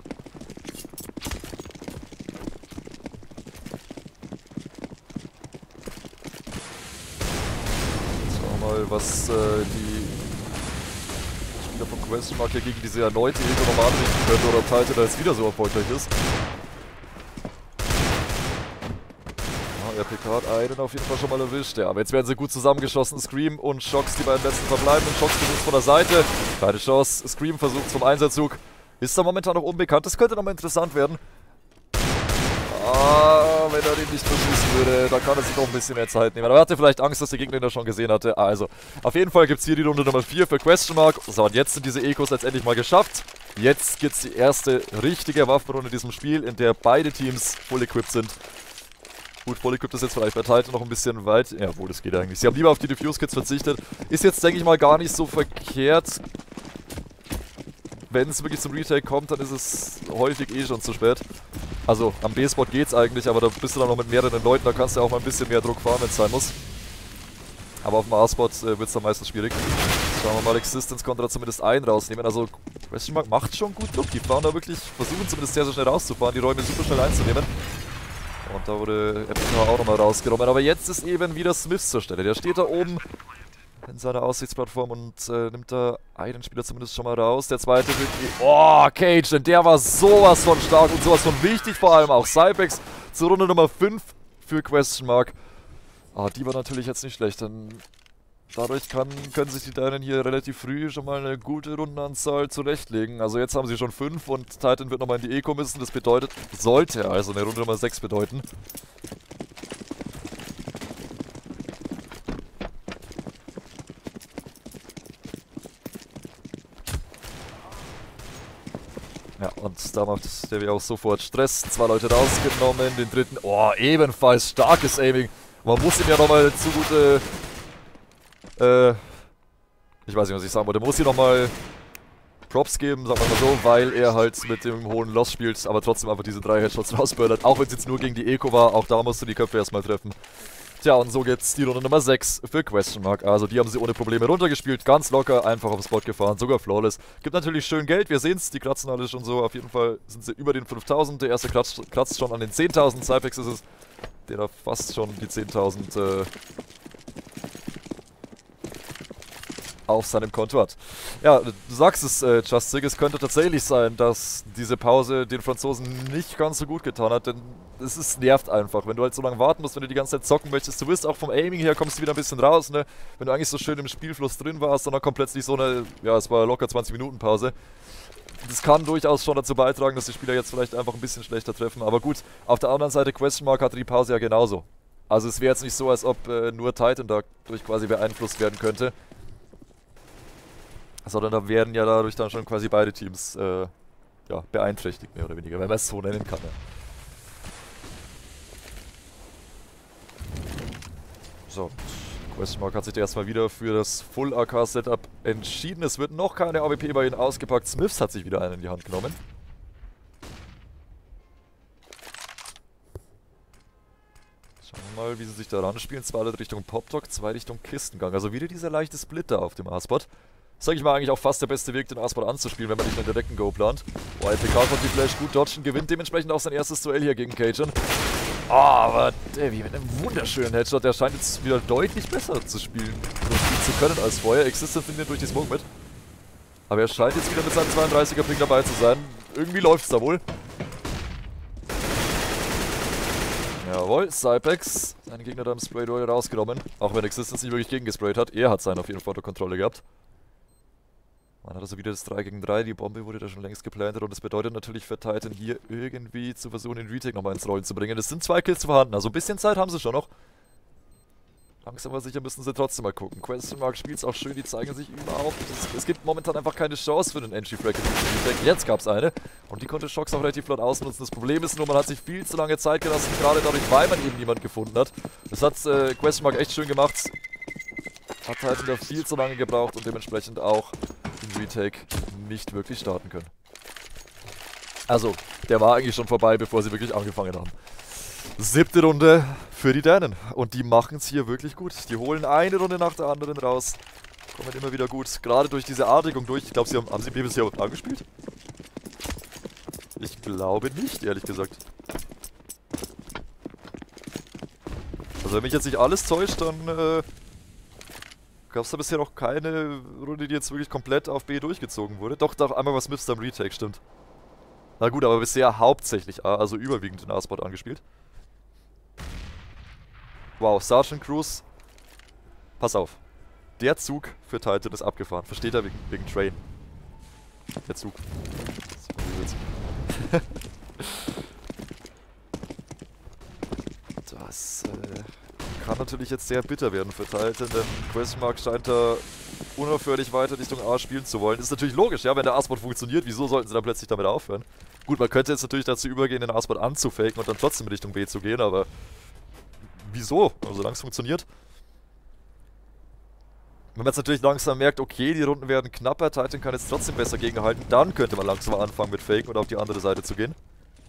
[SPEAKER 1] Was äh, die Spieler von Question Mark hier gegen diese erneute Ego normal richten können oder ob Titan da jetzt wieder so erfolgreich ist. Ja, R P K hat einen auf jeden Fall schon mal erwischt. Ja, aber jetzt werden sie gut zusammengeschossen. Scream und Shox, die beiden letzten verbleibenden. Shox versucht von der Seite. Keine Chance. Scream versucht zum Einsatzzug. Ist da momentan noch unbekannt. Das könnte nochmal interessant werden. Ah, wenn er den nicht verschießen würde, dann kann er sich noch ein bisschen mehr Zeit nehmen. Aber er hatte vielleicht Angst, dass der Gegner ihn da schon gesehen hatte. Also, auf jeden Fall gibt es hier die Runde Nummer vier für Question Mark. So, und jetzt sind diese Ecos letztendlich mal geschafft. Jetzt gibt es die erste richtige Waffenrunde in diesem Spiel, in der beide Teams full equipped sind. Gut, voll equipped ist jetzt vielleicht bei Titan noch ein bisschen weit. Ja, wohl, das geht eigentlich. Sie haben lieber auf die Diffuse-Kits verzichtet. Ist jetzt, denke ich mal, gar nicht so verkehrt. Wenn es wirklich zum Retake kommt, dann ist es häufig eh schon zu spät. Also am B-Spot geht's eigentlich, aber da bist du dann noch mit mehreren Leuten, da kannst du auch mal ein bisschen mehr Druck fahren, wenn es sein muss. Aber auf dem A-Spot äh, wird es dann meistens schwierig. Schauen wir mal, Existence konnte da zumindest einen rausnehmen. Also Question Mark macht schon gut Druck. Die fahren da wirklich, versuchen zumindest sehr, sehr schnell rauszufahren, die Räume super schnell einzunehmen. Und da wurde R P K auch nochmal rausgenommen. Aber jetzt ist eben wieder Smith zur Stelle. Der steht da oben in seiner Aussichtsplattform und äh, nimmt da einen Spieler zumindest schon mal raus. Der zweite wird... Oh, Cage, denn der war sowas von stark und sowas von wichtig, vor allem auch Cybex zur Runde Nummer fünf für Question Mark. Ah, die war natürlich jetzt nicht schlecht, denn dadurch kann, können sich die Dänen hier relativ früh schon mal eine gute Rundenanzahl zurechtlegen. Also jetzt haben sie schon fünf und Titan wird nochmal in die Eco müssen. Das bedeutet, sollte also eine Runde Nummer sechs bedeuten. Ja, und da macht der auch sofort Stress. Zwei Leute rausgenommen, den dritten, oh, ebenfalls starkes Aiming. Man muss ihm ja nochmal zugute, äh, ich weiß nicht, was ich sagen wollte, muss ihm nochmal Props geben, sagen wir mal so, weil er halt mit dem hohen Loss spielt, aber trotzdem einfach diese drei Headshots rausbördert. Auch wenn es jetzt nur gegen die Eco war, auch da musst du die Köpfe erstmal treffen. Tja, und so geht's die Runde Nummer sechs für Question Mark. Also die haben sie ohne Probleme runtergespielt, ganz locker, einfach auf den Spot gefahren, sogar flawless. Gibt natürlich schön Geld, wir sehen's, die kratzen alle schon so, auf jeden Fall sind sie über den fünftausend. Der erste kratzt, kratzt schon an den zehntausend, Cypex ist es, der da fast schon die zehntausend äh, auf seinem Konto hat. Ja, du sagst es, äh, Justic, es könnte tatsächlich sein, dass diese Pause den Franzosen nicht ganz so gut getan hat, denn es ist, nervt einfach, wenn du halt so lange warten musst, wenn du die ganze Zeit zocken möchtest. Du wirst auch vom Aiming her, kommst du wieder ein bisschen raus, ne? Wenn du eigentlich so schön im Spielfluss drin warst, und dann kommt plötzlich so eine, ja, es war locker zwanzig Minuten Pause. Das kann durchaus schon dazu beitragen, dass die Spieler jetzt vielleicht einfach ein bisschen schlechter treffen, aber gut, auf der anderen Seite, Question Mark hatte die Pause ja genauso. Also es wäre jetzt nicht so, als ob äh, nur Titan dadurch quasi beeinflusst werden könnte. Sondern da werden ja dadurch dann schon quasi beide Teams äh, ja, beeinträchtigt, mehr oder weniger, wenn man es so nennen kann. Ja. So, Question Mark hat sich da erstmal wieder für das Full-A K-Setup entschieden. Es wird noch keine A W P bei ihnen ausgepackt. Smiths hat sich wieder einen in die Hand genommen. Schauen wir mal, wie sie sich da ranspielen. Zwei Richtung Pop-Talk, zwei Richtung Kistengang. Also wieder dieser leichte Splitter auf dem A-Spot. Sag ich mal, eigentlich auch fast der beste Weg, den A-Spot anzuspielen, wenn man nicht einen direkten Go plant. Oh, A P K konnte die Flash gut dodgen, gewinnt dementsprechend auch sein erstes Duell hier gegen Cajun. Oh, aber Davy mit einem wunderschönen Headshot, der scheint jetzt wieder deutlich besser zu spielen, so spielen zu können als vorher. Existence nimmt ihn durch die Smoke mit. Aber er scheint jetzt wieder mit seinem zweiunddreißiger Ping dabei zu sein. Irgendwie läuft's da wohl. Jawohl, Cypex, seinen Gegner da im Spray-Duell rausgenommen. Auch wenn Existence nicht wirklich gegengesprayt hat. Er hat seinen auf jeden Fall unter Kontrolle gehabt. Man hat also wieder das drei gegen drei, die Bombe wurde da schon längst geplantet und das bedeutet natürlich für Titan hier irgendwie zu versuchen, den Retake nochmal ins Rollen zu bringen. Es sind zwei Kills vorhanden, also ein bisschen Zeit haben sie schon noch. Langsam aber sicher müssen sie trotzdem mal gucken. Question Mark spielt es auch schön, die zeigen sich überhaupt. Es, es gibt momentan einfach keine Chance für den Entry-Frag in den Retake. Jetzt gab es eine und die konnte Shox auch relativ flott ausnutzen. Das Problem ist nur, man hat sich viel zu lange Zeit gelassen, gerade dadurch, weil man eben niemanden gefunden hat. Das hat äh, Question Mark echt schön gemacht. Hat Titan da viel zu lange gebraucht und dementsprechend auch den Retake nicht wirklich starten können. Also, der war eigentlich schon vorbei, bevor sie wirklich angefangen haben. Siebte Runde für die Dänen. Und die machen es hier wirklich gut. Die holen eine Runde nach der anderen raus. Kommen immer wieder gut. Gerade durch diese A-Deckung durch. Ich glaube, sie haben, haben sie B bisher überhaupt angespielt? Ich glaube nicht, ehrlich gesagt. Also wenn mich jetzt nicht alles täuscht, dann äh, gab es da bisher noch keine Runde, die jetzt wirklich komplett auf B durchgezogen wurde. Doch, doch, einmal was Smiths am Retake, stimmt. Na gut, aber bisher hauptsächlich A, also überwiegend den A-Spot angespielt. Wow, Sergeant Cruz. Pass auf. Der Zug für Titan ist abgefahren. Versteht er wegen, wegen Train. Der Zug. Das äh, kann natürlich jetzt sehr bitter werden für Titan, denn Question Mark scheint da unaufhörlich weiter Richtung A spielen zu wollen. Ist natürlich logisch, ja, wenn der A-Spot funktioniert, wieso sollten sie dann plötzlich damit aufhören? Gut, man könnte jetzt natürlich dazu übergehen, den A-Spot anzufaken und dann trotzdem in Richtung B zu gehen, aber wieso? Also solange es funktioniert. Wenn man jetzt natürlich langsam merkt, okay, die Runden werden knapper, Titan kann jetzt trotzdem besser gegenhalten, dann könnte man langsam anfangen mit Faken und auf die andere Seite zu gehen.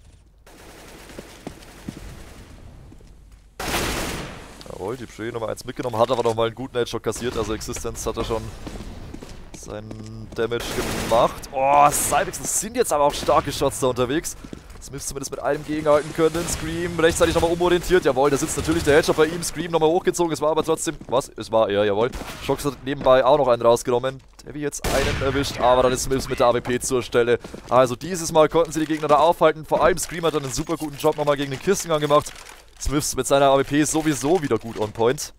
[SPEAKER 1] Jawohl, die Pre Nummer eins mitgenommen, hat aber nochmal einen guten Headshot kassiert, also Existence hat er schon seinen Damage gemacht. Oh, Cybex, das sind jetzt aber auch starke Shots da unterwegs. Smith zumindest mit einem gegenhalten können. Scream rechtzeitig nochmal umorientiert. Jawohl, da sitzt natürlich der Headshot bei ihm. Scream nochmal hochgezogen. Es war aber trotzdem... Was? Es war er, jawohl. Shox hat nebenbei auch noch einen rausgenommen. Der wie jetzt einen erwischt. Aber dann ist Smith mit der A W P zur Stelle. Also dieses Mal konnten sie die Gegner da aufhalten. Vor allem Scream hat dann einen super guten Job nochmal gegen den Kistengang gemacht. Smith mit seiner A W P ist sowieso wieder gut on point.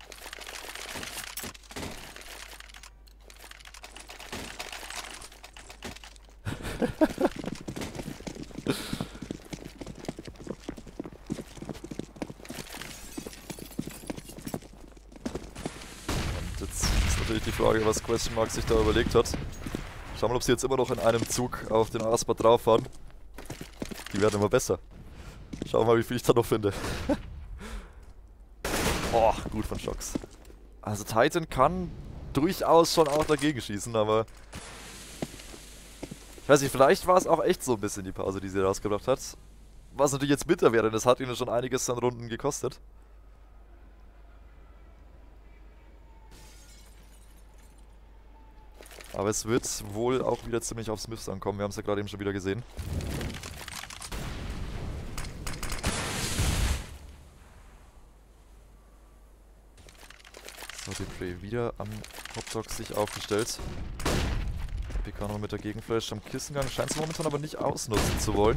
[SPEAKER 1] Die Frage, was Question Mark sich da überlegt hat. Schauen wir mal, ob sie jetzt immer noch in einem Zug auf den A-Spot drauf fahren. Die werden immer besser. Schauen wir mal, wie viel ich da noch finde. Oh, gut von Shox. Also Titan kann durchaus schon auch dagegen schießen, aber... Ich weiß nicht, vielleicht war es auch echt so ein bisschen die Pause, die sie rausgebracht hat. Was natürlich jetzt bitter wäre, denn es hat ihnen schon einiges an Runden gekostet. Aber es wird wohl auch wieder ziemlich auf Smiths ankommen. Wir haben es ja gerade eben schon wieder gesehen. So, die Prey wieder am Hotdog sich aufgestellt. P K noch mit der Gegenflash am Kissengang, scheint es momentan aber nicht ausnutzen zu wollen.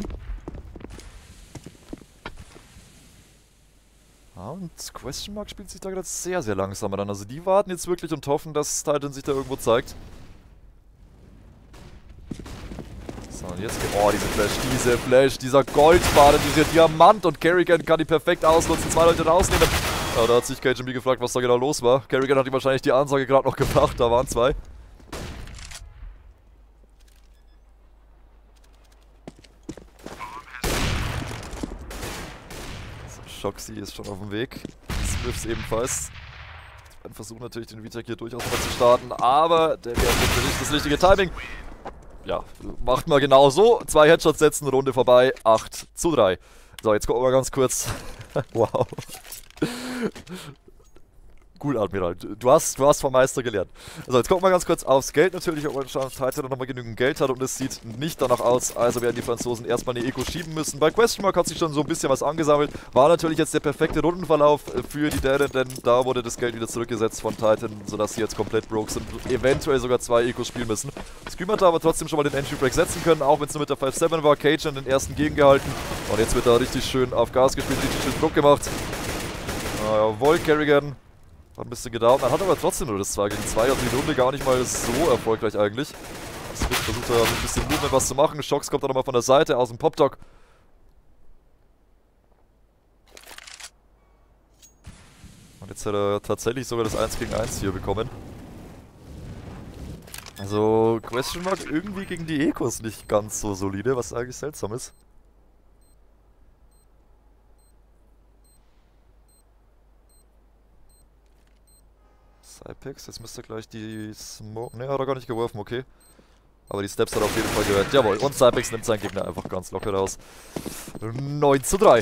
[SPEAKER 1] Ah, und Question Mark spielt sich da gerade sehr, sehr langsam an. Also die warten jetzt wirklich und hoffen, dass Titan sich da irgendwo zeigt. So, und jetzt... Oh, diese Flash, diese Flash, dieser Goldfaden, dieser Diamant. Und Kerrigan kann die perfekt ausnutzen, zwei Leute rausnehmen. Ja, da hat sich K G M B gefragt, was da genau los war. Kerrigan hat ihm wahrscheinlich die Ansage gerade noch gebracht, da waren zwei. Shoxy ist schon auf dem Weg. Smiths ebenfalls. Ein Versuch natürlich, den Retake hier durchaus mal zu starten, aber der wäre nicht das richtige Timing. Ja, macht mal genau so. Zwei Headshots setzen, Runde vorbei. acht zu drei. So, jetzt gucken wir mal ganz kurz. Wow. Cool, Admiral. Du hast, du hast vom Meister gelernt. Also, jetzt gucken wir ganz kurz aufs Geld natürlich, ob man schauen, Titan nochmal genügend Geld hat und es sieht nicht danach aus, also werden die Franzosen erstmal eine Eco schieben müssen. Bei Question Mark hat sich schon so ein bisschen was angesammelt. War natürlich jetzt der perfekte Rundenverlauf für die Dänen, denn da wurde das Geld wieder zurückgesetzt von Titan, sodass sie jetzt komplett broke sind und eventuell sogar zwei Ecos spielen müssen. Scream hat aber trotzdem schon mal den Entry Break setzen können, auch wenn es nur mit der fünf sieben war. Cajun den ersten gegengehalten und jetzt wird da richtig schön auf Gas gespielt, richtig schön Druck gemacht. Ah, jawohl, Kerrigan. Hat ein bisschen gedauert, man hat aber trotzdem nur das zwei gegen zwei, also die Runde gar nicht mal so erfolgreich eigentlich. Smith versucht da mit ein bisschen Movement was zu machen, Shox kommt dann nochmal von der Seite aus dem Popdog. Und jetzt hat er tatsächlich sogar das eins gegen eins hier bekommen. Also Question Mark irgendwie gegen die Ecos nicht ganz so solide, was eigentlich seltsam ist. Cypex, jetzt müsste gleich die Smoke... Ne, hat er gar nicht geworfen, okay. Aber die Steps hat er auf jeden Fall gehört. Jawohl, und Cypex nimmt seinen Gegner einfach ganz locker raus. neun zu drei.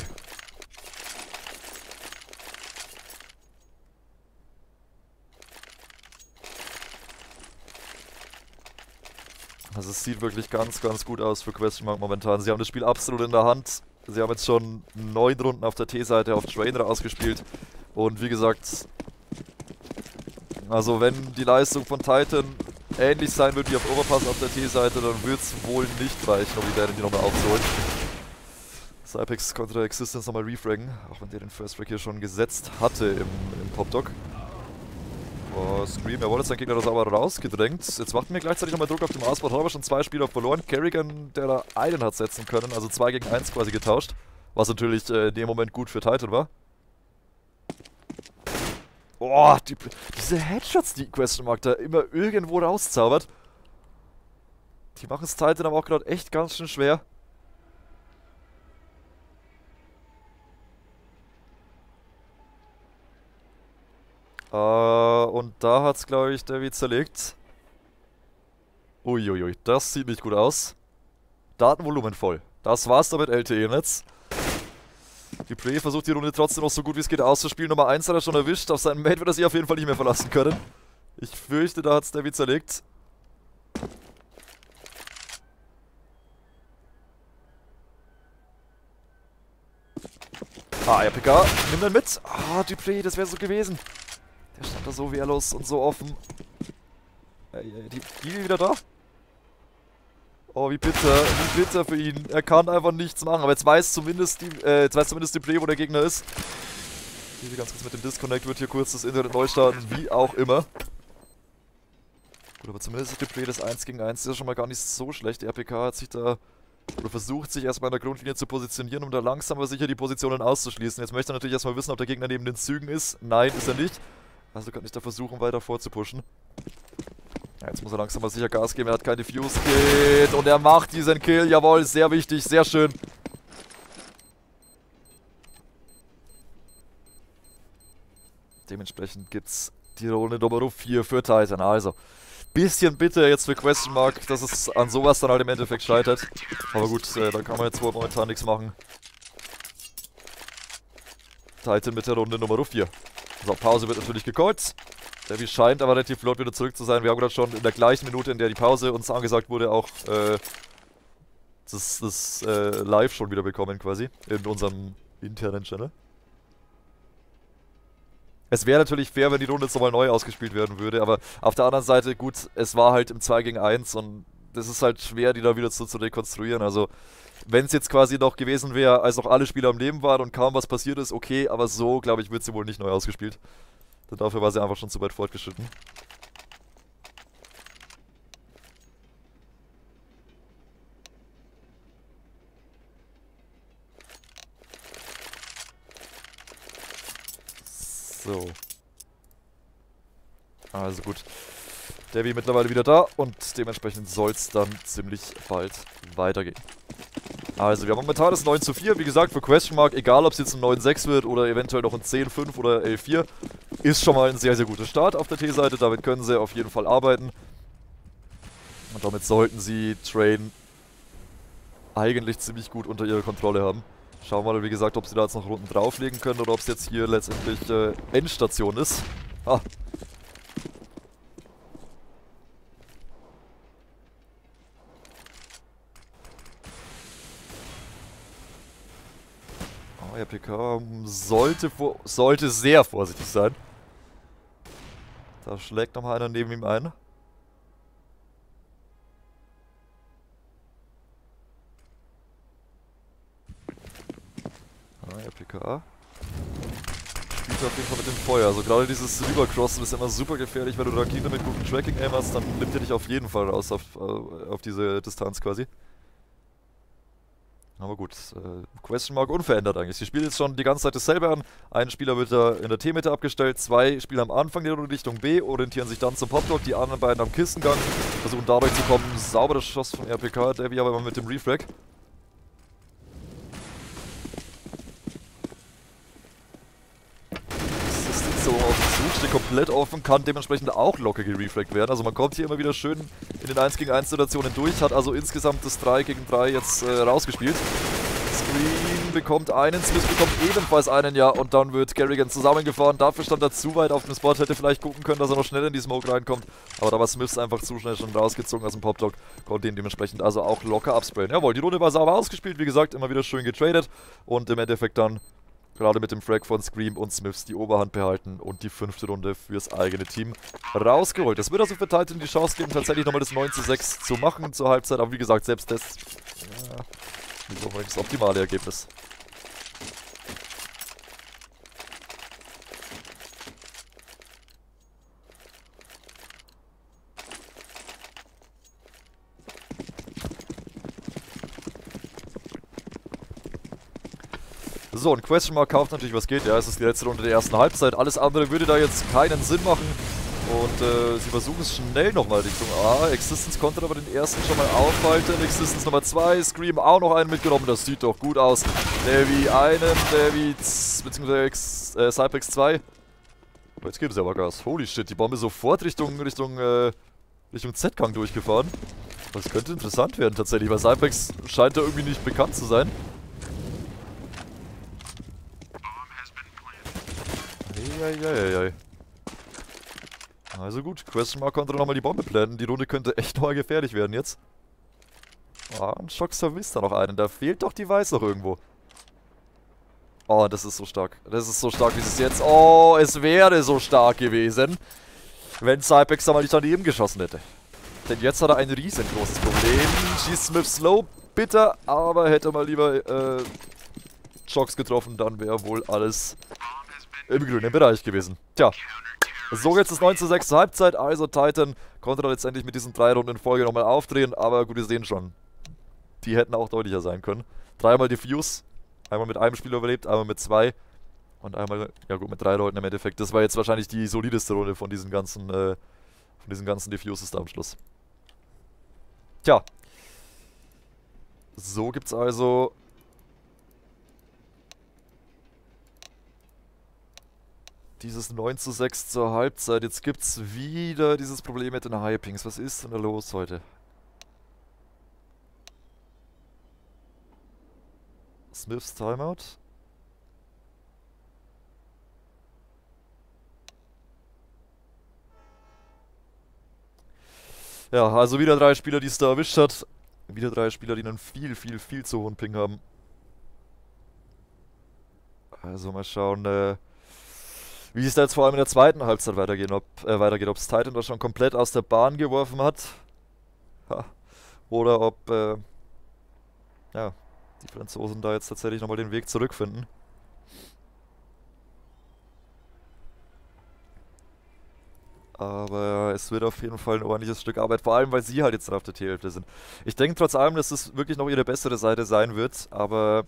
[SPEAKER 1] Also es sieht wirklich ganz, ganz gut aus für Question Mark momentan. Sie haben das Spiel absolut in der Hand. Sie haben jetzt schon neun Runden auf der T-Seite auf Train rausgespielt. Und wie gesagt... Also wenn die Leistung von Titan ähnlich sein wird wie auf Overpass auf der T-Seite, dann wird es wohl nicht reichen, um die Dänen die nochmal aufzuholen. Cypex konnte der Existence nochmal refraggen, auch wenn der den First Frag hier schon gesetzt hatte im, im Popdog. Oh, Scream, er wollte seinen Gegner das aber rausgedrängt. Jetzt macht mir gleichzeitig nochmal Druck auf dem Ausbau, hat aber schon zwei Spieler verloren. Kerrigan, der da einen hat setzen können, also zwei gegen eins quasi getauscht. Was natürlich äh, in dem Moment gut für Titan war. Boah, die, diese Headshots, die Question Mark da immer irgendwo rauszaubert. Die machen es Titan aber auch gerade echt ganz schön schwer. Äh, und da hat es, glaube ich, Davy zerlegt. Uiuiui, das sieht nicht gut aus. Datenvolumen voll. Das war's damit, L T E-Netz. Die Prey versucht die Runde trotzdem noch so gut wie es geht auszuspielen. Nummer eins hat er schon erwischt. Auf seinen Mate wird er sich auf jeden Fall nicht mehr verlassen können. Ich fürchte, da hat es Davy zerlegt. Ah, R P K. Nimm den mit. Ah, die Prey, das wäre so gewesen. Der stand da so wehrlos und so offen. Die Kiwi wieder da? Oh, wie bitter, wie bitter für ihn. Er kann einfach nichts machen, aber jetzt weiß zumindest die, äh, jetzt weiß zumindest die Prey, wo der Gegner ist. Hier ganz kurz mit dem Disconnect, wird hier kurz das Internet neu starten, wie auch immer. Gut, aber zumindest ist die Prey das eins gegen eins, das ist ja schon mal gar nicht so schlecht. Der R P K hat sich da, oder versucht sich erstmal in der Grundlinie zu positionieren, um da langsam aber sicher die Positionen auszuschließen. Jetzt möchte er natürlich erstmal wissen, ob der Gegner neben den Zügen ist. Nein, ist er nicht. Also kann ich da versuchen, weiter vorzupushen. Ja, jetzt muss er langsam mal sicher Gas geben, er hat keine Fuse-Kit und er macht diesen Kill, jawohl, sehr wichtig, sehr schön. Dementsprechend gibt's die Runde Nummer vier für Titan, also bisschen bitter jetzt für Question Mark, dass es an sowas dann halt im Endeffekt scheitert. Aber gut, äh, da kann man jetzt wohl momentan nichts machen. Titan mit der Runde Nummer vier. So, Pause wird natürlich gecallt. Davy scheint aber relativ flott wieder zurück zu sein. Wir haben gerade schon in der gleichen Minute, in der die Pause uns angesagt wurde, auch äh, das, das äh, Live schon wieder bekommen quasi. In unserem internen Channel. Es wäre natürlich fair, wenn die Runde jetzt nochmal neu ausgespielt werden würde, aber auf der anderen Seite, gut, es war halt im zwei gegen eins und das ist halt schwer, die da wieder so zu rekonstruieren. Also, wenn es jetzt quasi noch gewesen wäre, als noch alle Spieler am Leben waren und kaum was passiert ist, okay, aber so, glaube ich, wird sie wohl nicht neu ausgespielt. Denn dafür war sie einfach schon zu weit fortgeschritten. So. Also gut. Devi mittlerweile wieder da und dementsprechend soll es dann ziemlich bald weitergehen. Also wir haben momentan das neun zu vier. Wie gesagt, für Question Mark, egal ob es jetzt ein neun sechs wird oder eventuell noch ein zehn fünf oder elf vier, ist schon mal ein sehr, sehr guter Start auf der T-Seite. Damit können sie auf jeden Fall arbeiten. Und damit sollten sie Train eigentlich ziemlich gut unter ihrer Kontrolle haben. Schauen wir mal, wie gesagt, ob sie da jetzt noch Runden drauflegen können oder ob es jetzt hier letztendlich äh, Endstation ist. Ah. Oh, R P K sollte, sollte sehr vorsichtig sein. Da schlägt nochmal einer neben ihm ein. Ah, R P K. Spielt auf jeden Fall mit dem Feuer. Also gerade dieses Rübercrossen ist immer super gefährlich, wenn du Rakete mit gutem Tracking-Aim hast, dann nimmt er dich auf jeden Fall raus auf, auf diese Distanz quasi. Aber gut, äh, Question Mark unverändert eigentlich. Sie spielen jetzt schon die ganze Zeit dasselbe an. Ein Spieler wird da in der T-Mitte abgestellt, zwei Spieler am Anfang der Runde Richtung B, orientieren sich dann zum Popblock, die anderen beiden am Kistengang, versuchen dadurch zu kommen. Sauberes Schuss von R P K, Devi aber immer mit dem Refrag. So auf dem Zug steht komplett offen, kann dementsprechend auch locker gerefragt werden. Also man kommt hier immer wieder schön in den eins gegen eins Situationen durch, hat also insgesamt das drei gegen drei jetzt äh, rausgespielt. Screen bekommt einen, Smith bekommt ebenfalls einen, ja, und dann wird Garrigan zusammengefahren. Dafür stand er zu weit auf dem Spot, hätte vielleicht gucken können, dass er noch schnell in die Smoke reinkommt. Aber da war Smiths einfach zu schnell schon rausgezogen aus dem Popdog, konnte ihn dementsprechend also auch locker absprayen. Jawohl, die Runde war sauber ausgespielt, wie gesagt, immer wieder schön getradet und im Endeffekt dann gerade mit dem Frag von Scream und Smiths die Oberhand behalten und die fünfte Runde fürs eigene Team rausgeholt. Das wird also für Titan die Chance geben, tatsächlich nochmal das neun zu sechs zu machen zur Halbzeit. Aber wie gesagt, selbst das ja, nicht unbedingt das optimale Ergebnis. So, und Question Mark kauft natürlich, was geht. Ja, es ist die letzte Runde der ersten Halbzeit. Alles andere würde da jetzt keinen Sinn machen. Und äh, sie versuchen es schnell nochmal Richtung A. Existence konnte aber den ersten schon mal aufhalten. Existence Nummer zwei. Scream auch noch einen mitgenommen. Das sieht doch gut aus. Devi einen, Devi beziehungsweise äh, Cypex zwei. Oh, jetzt gibt es aber Gas. Holy shit, die Bombe sofort Richtung Richtung äh, Richtung Z-Gang durchgefahren. Das könnte interessant werden tatsächlich, weil Cypex scheint da irgendwie nicht bekannt zu sein. Eieieiei. Also gut, Question Mark konnte nochmal die Bombe planen. Die Runde könnte echt nochmal gefährlich werden jetzt. Ah, und Shock vermisst da noch einen. Da fehlt doch die Weiß noch irgendwo. Oh, das ist so stark. Das ist so stark, wie es jetzt... Oh, es wäre so stark gewesen, wenn Cypex da mal nicht daneben geschossen hätte. Denn jetzt hat er ein riesengroßes Problem. Schießt Smith slow, bitter, aber hätte mal lieber äh, Shocks getroffen, dann wäre wohl alles im grünen Bereich gewesen. Tja, so geht's das neun zu sechs zur Halbzeit. Also Titan konnte dann letztendlich mit diesen drei Runden in Folge nochmal aufdrehen. Aber gut, wir sehen schon, die hätten auch deutlicher sein können. Dreimal Diffuse, einmal mit einem Spieler überlebt, einmal mit zwei. Und einmal, ja gut, mit drei Leuten im Endeffekt. Das war jetzt wahrscheinlich die solideste Runde von diesen ganzen, äh, von diesen ganzen Diffuses da am Schluss. Tja. So gibt's also... dieses neun zu sechs zur Halbzeit. Jetzt gibt es wieder dieses Problem mit den Hypings. Was ist denn da los heute? Smiths Timeout. Ja, also wieder drei Spieler, die es da erwischt hat. Wieder drei Spieler, die einen viel, viel, viel zu hohen Ping haben. Also mal schauen, äh... Wie es da jetzt vor allem in der zweiten Halbzeit weitergeht, ob äh, weitergeht, ob es Titan da schon komplett aus der Bahn geworfen hat. Ha. Oder ob äh, ja, die Franzosen da jetzt tatsächlich nochmal den Weg zurückfinden. Aber es wird auf jeden Fall ein ordentliches Stück Arbeit, vor allem weil sie halt jetzt auf der T-Hälfte sind. Ich denke trotz allem, dass es wirklich noch ihre bessere Seite sein wird, aber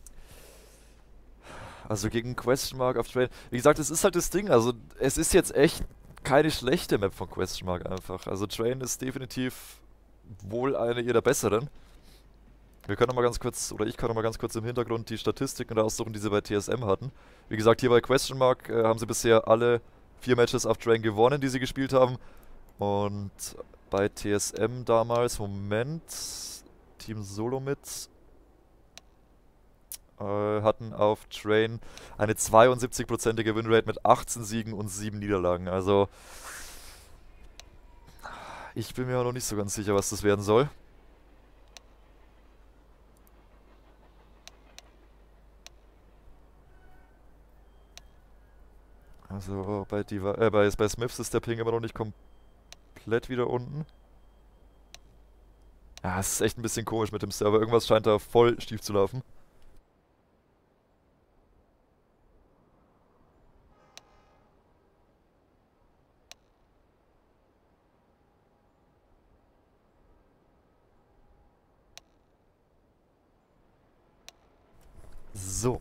[SPEAKER 1] also gegen Question Mark auf Train, wie gesagt, es ist halt das Ding, also es ist jetzt echt keine schlechte Map von Question Mark einfach. Also Train ist definitiv wohl eine ihrer besseren. Wir können noch mal ganz kurz, oder ich kann noch mal ganz kurz im Hintergrund die Statistiken raussuchen, die sie bei T S M hatten. Wie gesagt, hier bei Question Mark äh, haben sie bisher alle vier Matches auf Train gewonnen, die sie gespielt haben. Und bei T S M damals, Moment, Team Solomid äh, hatten auf Train eine zweiundsiebzig-prozentige Winrate mit achtzehn Siegen und sieben Niederlagen. Also ich bin mir auch noch nicht so ganz sicher, was das werden soll. Also bei, Diva äh, bei, bei Smiths ist der Ping immer noch nicht komplett wieder unten. Ja, es ist echt ein bisschen komisch mit dem Server. Irgendwas scheint da voll schief zu laufen. So.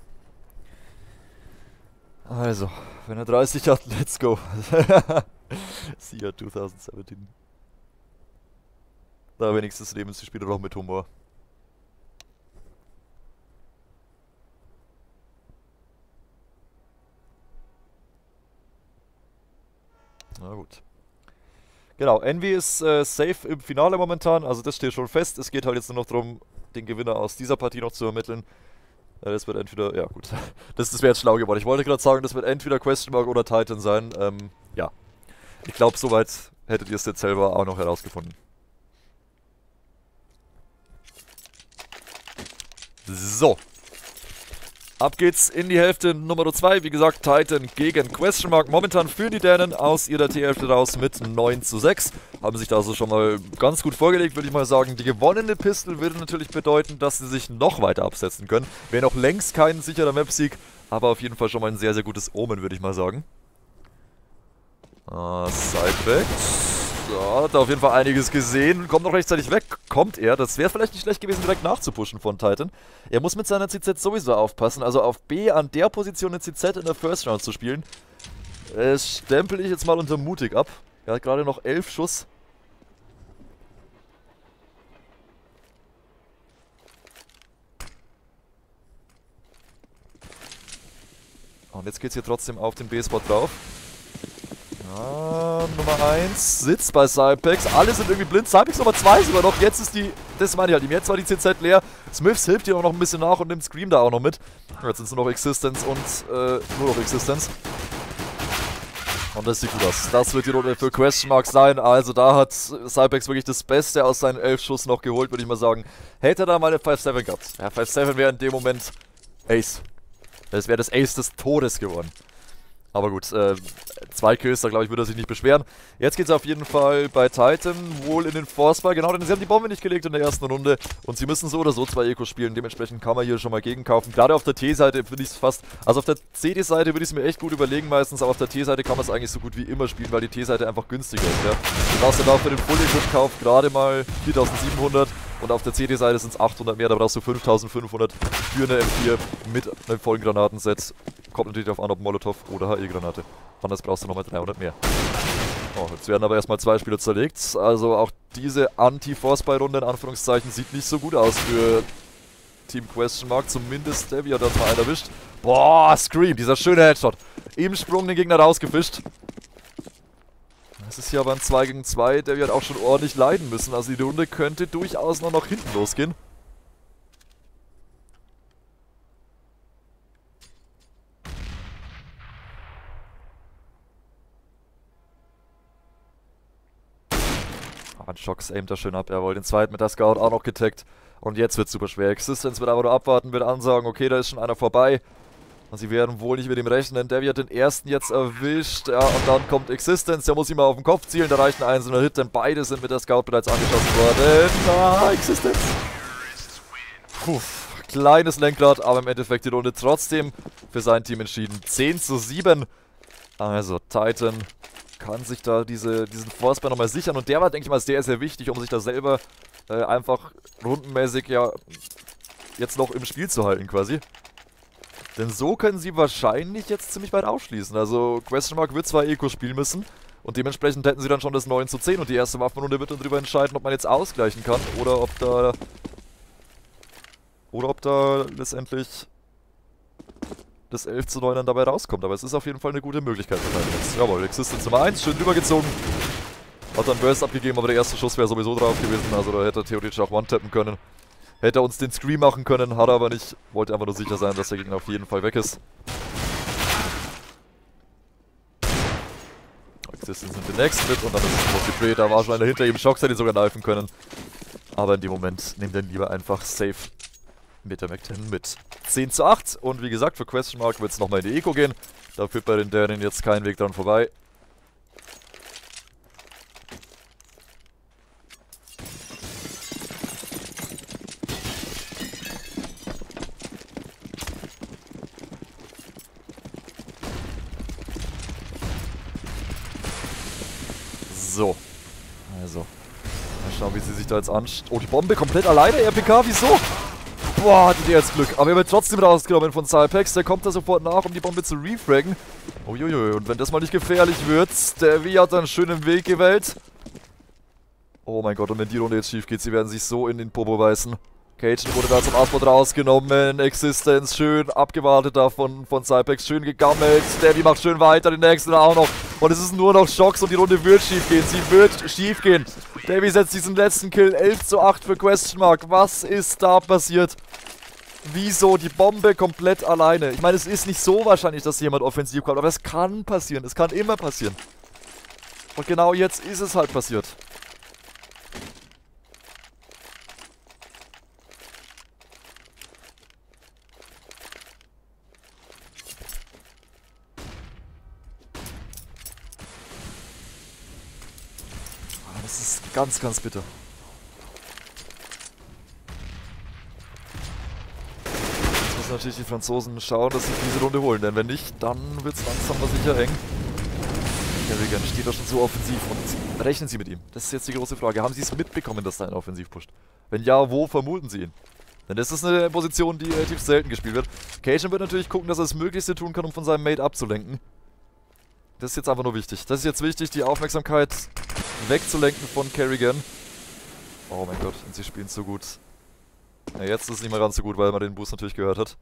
[SPEAKER 1] Also, wenn er dreißig hat, let's go. See ya zwanzig siebzehn. Da wenigstens nehmen sie Spieler noch mit Humor. Na gut. Genau, Envy ist äh, safe im Finale momentan, also das steht schon fest. Es geht halt jetzt nur noch darum, den Gewinner aus dieser Partie noch zu ermitteln. Ja, das wird entweder, ja gut, das, das wäre jetzt schlau geworden. Ich wollte gerade sagen, das wird entweder Question Mark oder Titan sein. Ähm, ja, ich glaube, soweit hättet ihr es jetzt selber auch noch herausgefunden. So. Ab geht's in die Hälfte Nummer zwei. Wie gesagt, Titan gegen Question Mark. Momentan führen die Dänen aus ihrer T-Hälfte raus mit neun zu sechs. Haben sich da also schon mal ganz gut vorgelegt, würde ich mal sagen. Die gewonnene Pistol würde natürlich bedeuten, dass sie sich noch weiter absetzen können. Wäre noch längst kein sicherer Map-Sieg, aber auf jeden Fall schon mal ein sehr, sehr gutes Omen, würde ich mal sagen. Ah, Sideback. Ja, hat auf jeden Fall einiges gesehen. Kommt noch rechtzeitig weg. Kommt er. Das wäre vielleicht nicht schlecht gewesen, direkt nachzupushen von Titan. Er muss mit seiner C Z sowieso aufpassen. Also auf B an der Position eine C Z in der First Round zu spielen. Das stempel ich jetzt mal unter mutig ab. Er hat gerade noch elf Schuss. Und jetzt geht es hier trotzdem auf den B-Spot drauf. Ja, Nummer eins sitzt bei Cypex. Alle sind irgendwie blind. Cypex Nummer zwei sogar noch. Jetzt ist die, das meine ich halt, jetzt war die C Z leer. Smiths hilft hier auch noch ein bisschen nach und nimmt Scream da auch noch mit. Jetzt sind es nur noch Existence und äh, nur noch Existence. Und das sieht gut aus. Das wird die Runde für Question Mark sein. Also da hat Cypex wirklich das Beste aus seinen elf Schuss noch geholt, würde ich mal sagen. Hätte er da mal eine fünf sieben gehabt. Ja, fünf sieben wäre in dem Moment Ace. Das wäre das Ace des Todes geworden. Aber gut, äh, zwei Kills, da glaube ich, würde er sich nicht beschweren. Jetzt geht es auf jeden Fall bei Titan wohl in den Force-Fire. Genau, denn sie haben die Bombe nicht gelegt in der ersten Runde. Und sie müssen so oder so zwei Eco spielen. Dementsprechend kann man hier schon mal gegenkaufen. Gerade auf der T-Seite finde ich es fast... Also auf der C D-Seite würde ich es mir echt gut überlegen meistens. Aber auf der T-Seite kann man es eigentlich so gut wie immer spielen, weil die T-Seite einfach günstiger ist. Ja. Du brauchst dann auch für den Full-Equip-Kauf gerade mal viertausendsiebenhundert. Und auf der C D-Seite sind es achthundert mehr. Da brauchst du fünftausendfünfhundert für eine M vier mit einem vollen Granatenset. Kommt natürlich darauf an, ob Molotov oder H E-Granate. Anders brauchst du nochmal dreihundert mehr. Oh, jetzt werden aber erstmal zwei Spieler zerlegt. Also auch diese Anti-Force-Buy-Runde in Anführungszeichen sieht nicht so gut aus für Team Question Mark. Zumindest Devi hat das mal einen erwischt. Boah, Scream, dieser schöne Headshot. Im Sprung den Gegner rausgefischt. Das ist hier aber ein zwei gegen zwei. Devi hat auch schon ordentlich leiden müssen. Also die Runde könnte durchaus noch nach hinten losgehen. Shox aimt da schön ab, jawohl, den zweiten mit der Scout auch noch getaggt. Und jetzt wird es super schwer. Existence wird aber nur abwarten, wird ansagen, okay, da ist schon einer vorbei. Und sie werden wohl nicht mit ihm rechnen. Davy hat den ersten jetzt erwischt. Ja, und dann kommt Existence. Der muss ihn mal auf den Kopf zielen. Da reicht ein einzelner Hit, denn beide sind mit der Scout bereits angeschossen worden. Ah, Existence. Puh, kleines Lenkrad, aber im Endeffekt die Runde trotzdem für sein Team entschieden. zehn zu sieben. Also, Titan kann sich da diese, diesen Forcebar nochmal sichern. Und der war, denke ich mal, sehr, sehr wichtig, um sich da selber äh, einfach rundenmäßig ja jetzt noch im Spiel zu halten quasi. Denn so können sie wahrscheinlich jetzt ziemlich weit ausschließen. Also Question Mark wird zwar Eco spielen müssen und dementsprechend hätten sie dann schon das neun zu zehn und die erste Waffenrunde wird dann darüber entscheiden, ob man jetzt ausgleichen kann oder ob da oder ob da letztendlich das elf zu neun dann dabei rauskommt. Aber es ist auf jeden Fall eine gute Möglichkeit. Jawohl, Existence Nummer eins, schön rübergezogen. Hat dann Burst abgegeben, aber der erste Schuss wäre sowieso drauf gewesen. Also da hätte er theoretisch auch One-Tappen können. Hätte er uns den Scream machen können, hat er aber nicht. Wollte einfach nur sicher sein, dass der Gegner auf jeden Fall weg ist. Existence sind den nächsten mit und dann ist es noch gedreht. Da war schon einer hinter ihm. Shocks hätte ihn sogar knifen können. Aber in dem Moment nimmt er ihn lieber einfach safe mit der Mac zehn mit. zehn zu acht und wie gesagt, für Question Mark wird es nochmal in die Eco gehen. Da führt bei den Darren jetzt kein Weg dran vorbei. So. Also. Mal schauen, wie sie sich da jetzt anst... Oh, die Bombe komplett alleine, R P K, wieso? Boah, hatte der jetzt Glück. Aber er wird trotzdem rausgenommen von Cypex. Der kommt da sofort nach, um die Bombe zu refraggen. Uiuiui, und wenn das mal nicht gefährlich wird, der V hat einen schönen Weg gewählt. Oh mein Gott, und wenn die Runde jetzt schief geht, sie werden sich so in den Popo beißen. Cajun wurde da zum Ausbot rausgenommen. Existence schön abgewartet da von, von Cypex. Schön gegammelt. Davy macht schön weiter, den nächsten auch noch. Und es ist nur noch Shocks und die Runde wird schief gehen. Sie wird schief gehen. Davy setzt diesen letzten Kill. elf zu acht für Question Mark. Was ist da passiert? Wieso die Bombe komplett alleine? Ich meine, es ist nicht so wahrscheinlich, dass jemand offensiv kommt. Aber es kann passieren. Es kann immer passieren. Und genau jetzt ist es halt passiert. Das ist ganz, ganz bitter. Jetzt müssen natürlich die Franzosen schauen, dass sie diese Runde holen, denn wenn nicht, dann wird es langsam aber sicher eng. Kerrigan steht da schon so offensiv und rechnen sie mit ihm? Das ist jetzt die große Frage. Haben sie es mitbekommen, dass da ein Offensiv pusht? Wenn ja, wo vermuten sie ihn? Denn das ist eine Position, die relativ selten gespielt wird. Cajun wird natürlich gucken, dass er das Möglichste tun kann, um von seinem Mate abzulenken. Das ist jetzt einfach nur wichtig. Das ist jetzt wichtig, die Aufmerksamkeit wegzulenken von Kerrigan. Oh mein Gott, und sie spielen so gut. Ja, jetzt ist es nicht mehr ganz so gut, weil man den Boost natürlich gehört hat.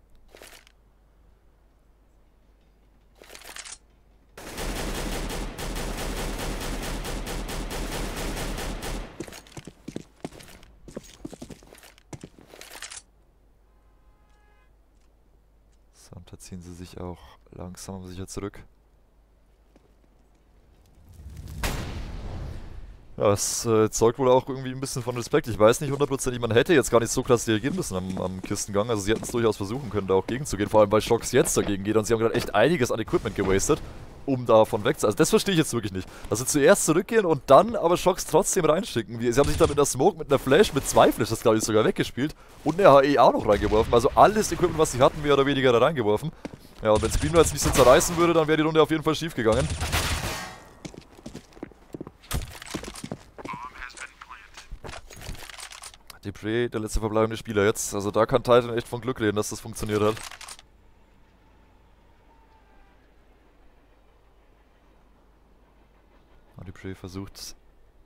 [SPEAKER 1] So, und da ziehen sie sich auch langsam aber sicher zurück. Ja, das äh, zeugt wohl auch irgendwie ein bisschen von Respekt. Ich weiß nicht hundertprozentig, man hätte jetzt gar nicht so krass reagieren müssen am, am Kistengang. Also sie hätten es durchaus versuchen können, da auch gegenzugehen. Vor allem, weil Shocks jetzt dagegen geht und sie haben gerade echt einiges an Equipment gewastet, um davon wegzukommen. Also das verstehe ich jetzt wirklich nicht. Dass sie zuerst zurückgehen und dann aber Shocks trotzdem reinschicken. Sie haben sich da mit der Smoke, mit einer Flash, mit zwei Flashes glaube ich sogar weggespielt und eine H E auch noch reingeworfen. Also alles Equipment, was sie hatten, mehr oder weniger da reingeworfen. Ja, und wenn Screamer jetzt nicht so zerreißen würde, dann wäre die Runde auf jeden Fall schief gegangen. Depre, der letzte verbleibende Spieler jetzt. Also da kann Titan echt von Glück reden, dass das funktioniert hat. Depre versucht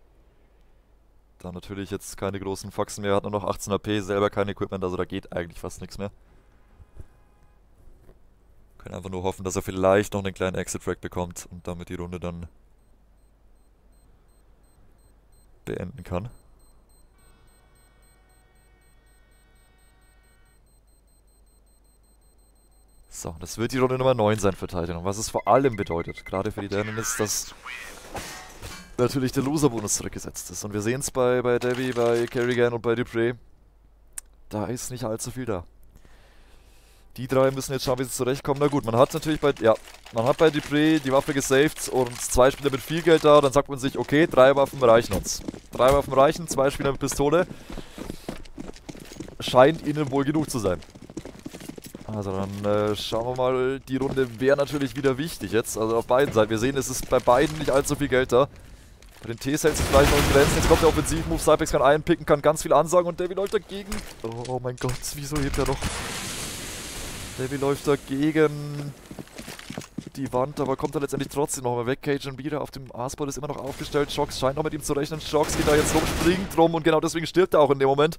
[SPEAKER 1] da natürlich jetzt keine großen Faxen mehr, hat nur noch achtzehn A P, selber kein Equipment, also da geht eigentlich fast nichts mehr. Können einfach nur hoffen, dass er vielleicht noch einen kleinen Exit-Track bekommt und damit die Runde dann beenden kann. So, das wird die Runde Nummer neun sein für Titan. Und was es vor allem bedeutet, gerade für die Dannen, ist, dass natürlich der Loser-Bonus zurückgesetzt ist. Und wir sehen es bei, bei Davy, bei Kerrigan und bei Depre. Da ist nicht allzu viel da. Die drei müssen jetzt schauen, wie sie zurechtkommen. Na gut, man hat natürlich bei, ja, man hat bei Dupree die Waffe gesaved und zwei Spieler mit viel Geld da. Dann sagt man sich, okay, drei Waffen reichen uns. Drei Waffen reichen, zwei Spieler mit Pistole. Scheint ihnen wohl genug zu sein. Also dann äh, schauen wir mal, die Runde wäre natürlich wieder wichtig jetzt, also auf beiden Seiten. Wir sehen, es ist bei beiden nicht allzu viel Geld da. Bei den T-Cells sind vielleicht noch in Grenzen, jetzt kommt der Offensiv-Move, Cypex kann einpicken, kann ganz viel ansagen und Davy läuft dagegen. Oh mein Gott, wieso hebt er noch? Davy läuft dagegen die Wand, aber kommt er letztendlich trotzdem nochmal weg. Cajun wieder auf dem A-Spot ist immer noch aufgestellt, Shox scheint noch mit ihm zu rechnen, Shox geht da jetzt rum, springt rum und genau deswegen stirbt er auch in dem Moment.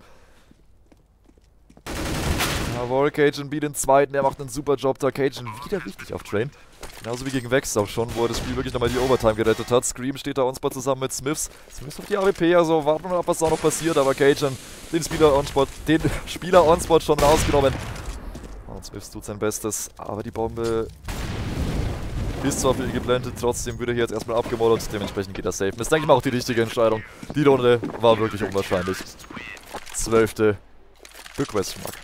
[SPEAKER 1] Jawohl, Cajun B den zweiten, der macht einen super Job da. Cajun wieder wichtig auf Train. Genauso wie gegen Vex auch schon, wo er das Spiel wirklich nochmal die Overtime gerettet hat. Scream steht da onspot zusammen mit Smiths. Smiths auf die A W P, also warten wir mal ab, was da noch passiert. Aber Cajun den Spieler onspot, den Spieler onspot schon rausgenommen. Und Smiths tut sein Bestes, aber die Bombe ist zwar viel geblendet, trotzdem wird er hier jetzt erstmal abgemodert. Dementsprechend geht er safe. Das ist, denke ich mal, auch die richtige Entscheidung. Die Runde war wirklich unwahrscheinlich. Zwölfte für Question Mark.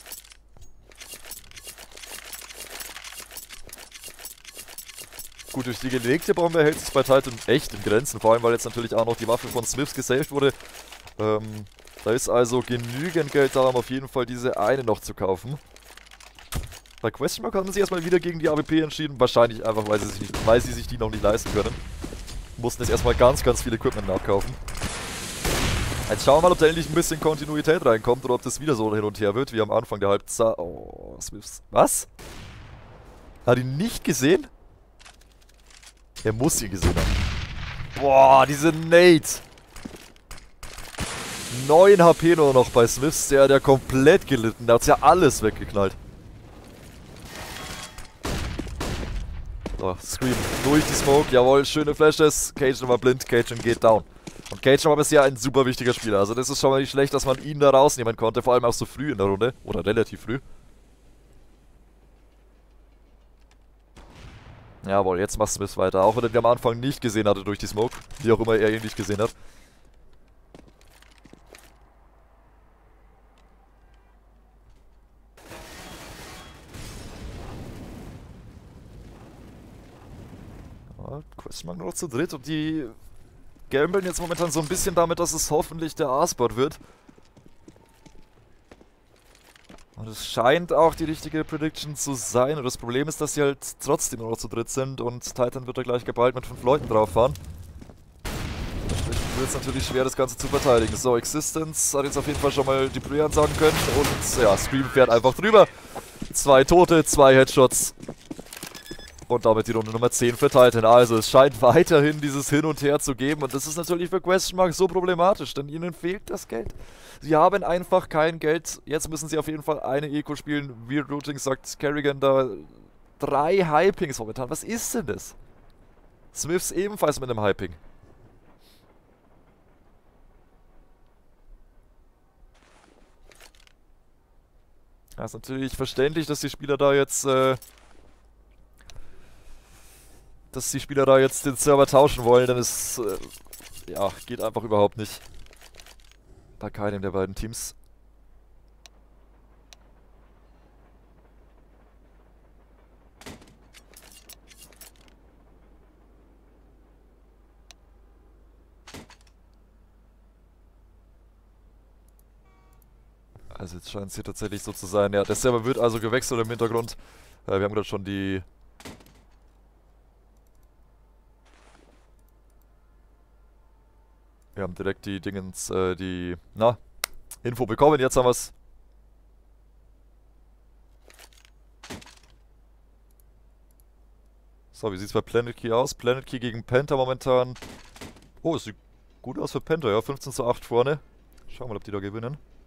[SPEAKER 1] Gut, durch die gelegte Bombe hält sich bei Titan echt in Grenzen, vor allem weil jetzt natürlich auch noch die Waffe von Smiths gesaved wurde. Ähm, da ist also genügend Geld da, um auf jeden Fall diese eine noch zu kaufen. Bei Question Mark haben sie erstmal wieder gegen die A W P entschieden, wahrscheinlich einfach, weil sie sich, nicht, weil sie sich die noch nicht leisten können. Mussten jetzt erstmal ganz, ganz viel Equipment nachkaufen. Jetzt schauen wir mal, ob da endlich ein bisschen Kontinuität reinkommt oder ob das wieder so hin und her wird, wie am Anfang der Halbzeit. Oh, Smiths. Was? Hat ihn nicht gesehen? Er muss ihn gesehen haben. Boah, diese Nate. neun H P nur noch bei Smiths. Der hat ja komplett gelitten. Der hat ja alles weggeknallt. So, Scream durch die Smoke. Jawohl, schöne Flashes. Cajun war blind. Cajun geht down. Und Cajun war bisher ein super wichtiger Spieler. Also das ist schon mal nicht schlecht, dass man ihn da rausnehmen konnte. Vor allem auch so früh in der Runde. Oder relativ früh. Jawohl, jetzt macht Smith weiter. Auch wenn er am Anfang nicht gesehen hatte durch die Smoke. Wie auch immer er ihn nicht gesehen hat. Ja, Question Mark nur noch zu dritt und die gambeln jetzt momentan so ein bisschen damit, dass es hoffentlich der A-Spot wird. Und es scheint auch die richtige Prediction zu sein. Und das Problem ist, dass sie halt trotzdem nur noch zu dritt sind und Titan wird da gleich geballt mit fünf Leuten drauf fahren. Dementsprechend wird es natürlich schwer, das Ganze zu verteidigen. So, Existence hat jetzt auf jeden Fall schon mal die Pre ansagen können und ja, Scream fährt einfach drüber. Zwei Tote, zwei Headshots. Und damit die Runde Nummer zehn für Titan. Also es scheint weiterhin dieses Hin und Her zu geben. Und das ist natürlich für Question Mark so problematisch, denn ihnen fehlt das Geld. Sie haben einfach kein Geld. Jetzt müssen sie auf jeden Fall eine Eco spielen. Weird Routing sagt Kerrigan da. Drei Hypings momentan. Was ist denn das? Smiths ebenfalls mit einem Hyping. Ja, ist natürlich verständlich, dass die Spieler da jetzt... Äh, dass die Spieler da jetzt den Server tauschen wollen, denn es äh, ja, geht einfach überhaupt nicht. Bei keinem der beiden Teams. Also jetzt scheint es hier tatsächlich so zu sein. Ja, der Server wird also gewechselt im Hintergrund. Äh, wir haben gerade schon die... Wir haben direkt die Dingens, äh, die, na, Info bekommen, jetzt haben wir es. So, wie sieht es bei Planet Key aus? Planet Key gegen Penta momentan. Oh, es sieht gut aus für Penta, ja, fünfzehn zu acht vorne. Schauen wir mal, ob die da gewinnen.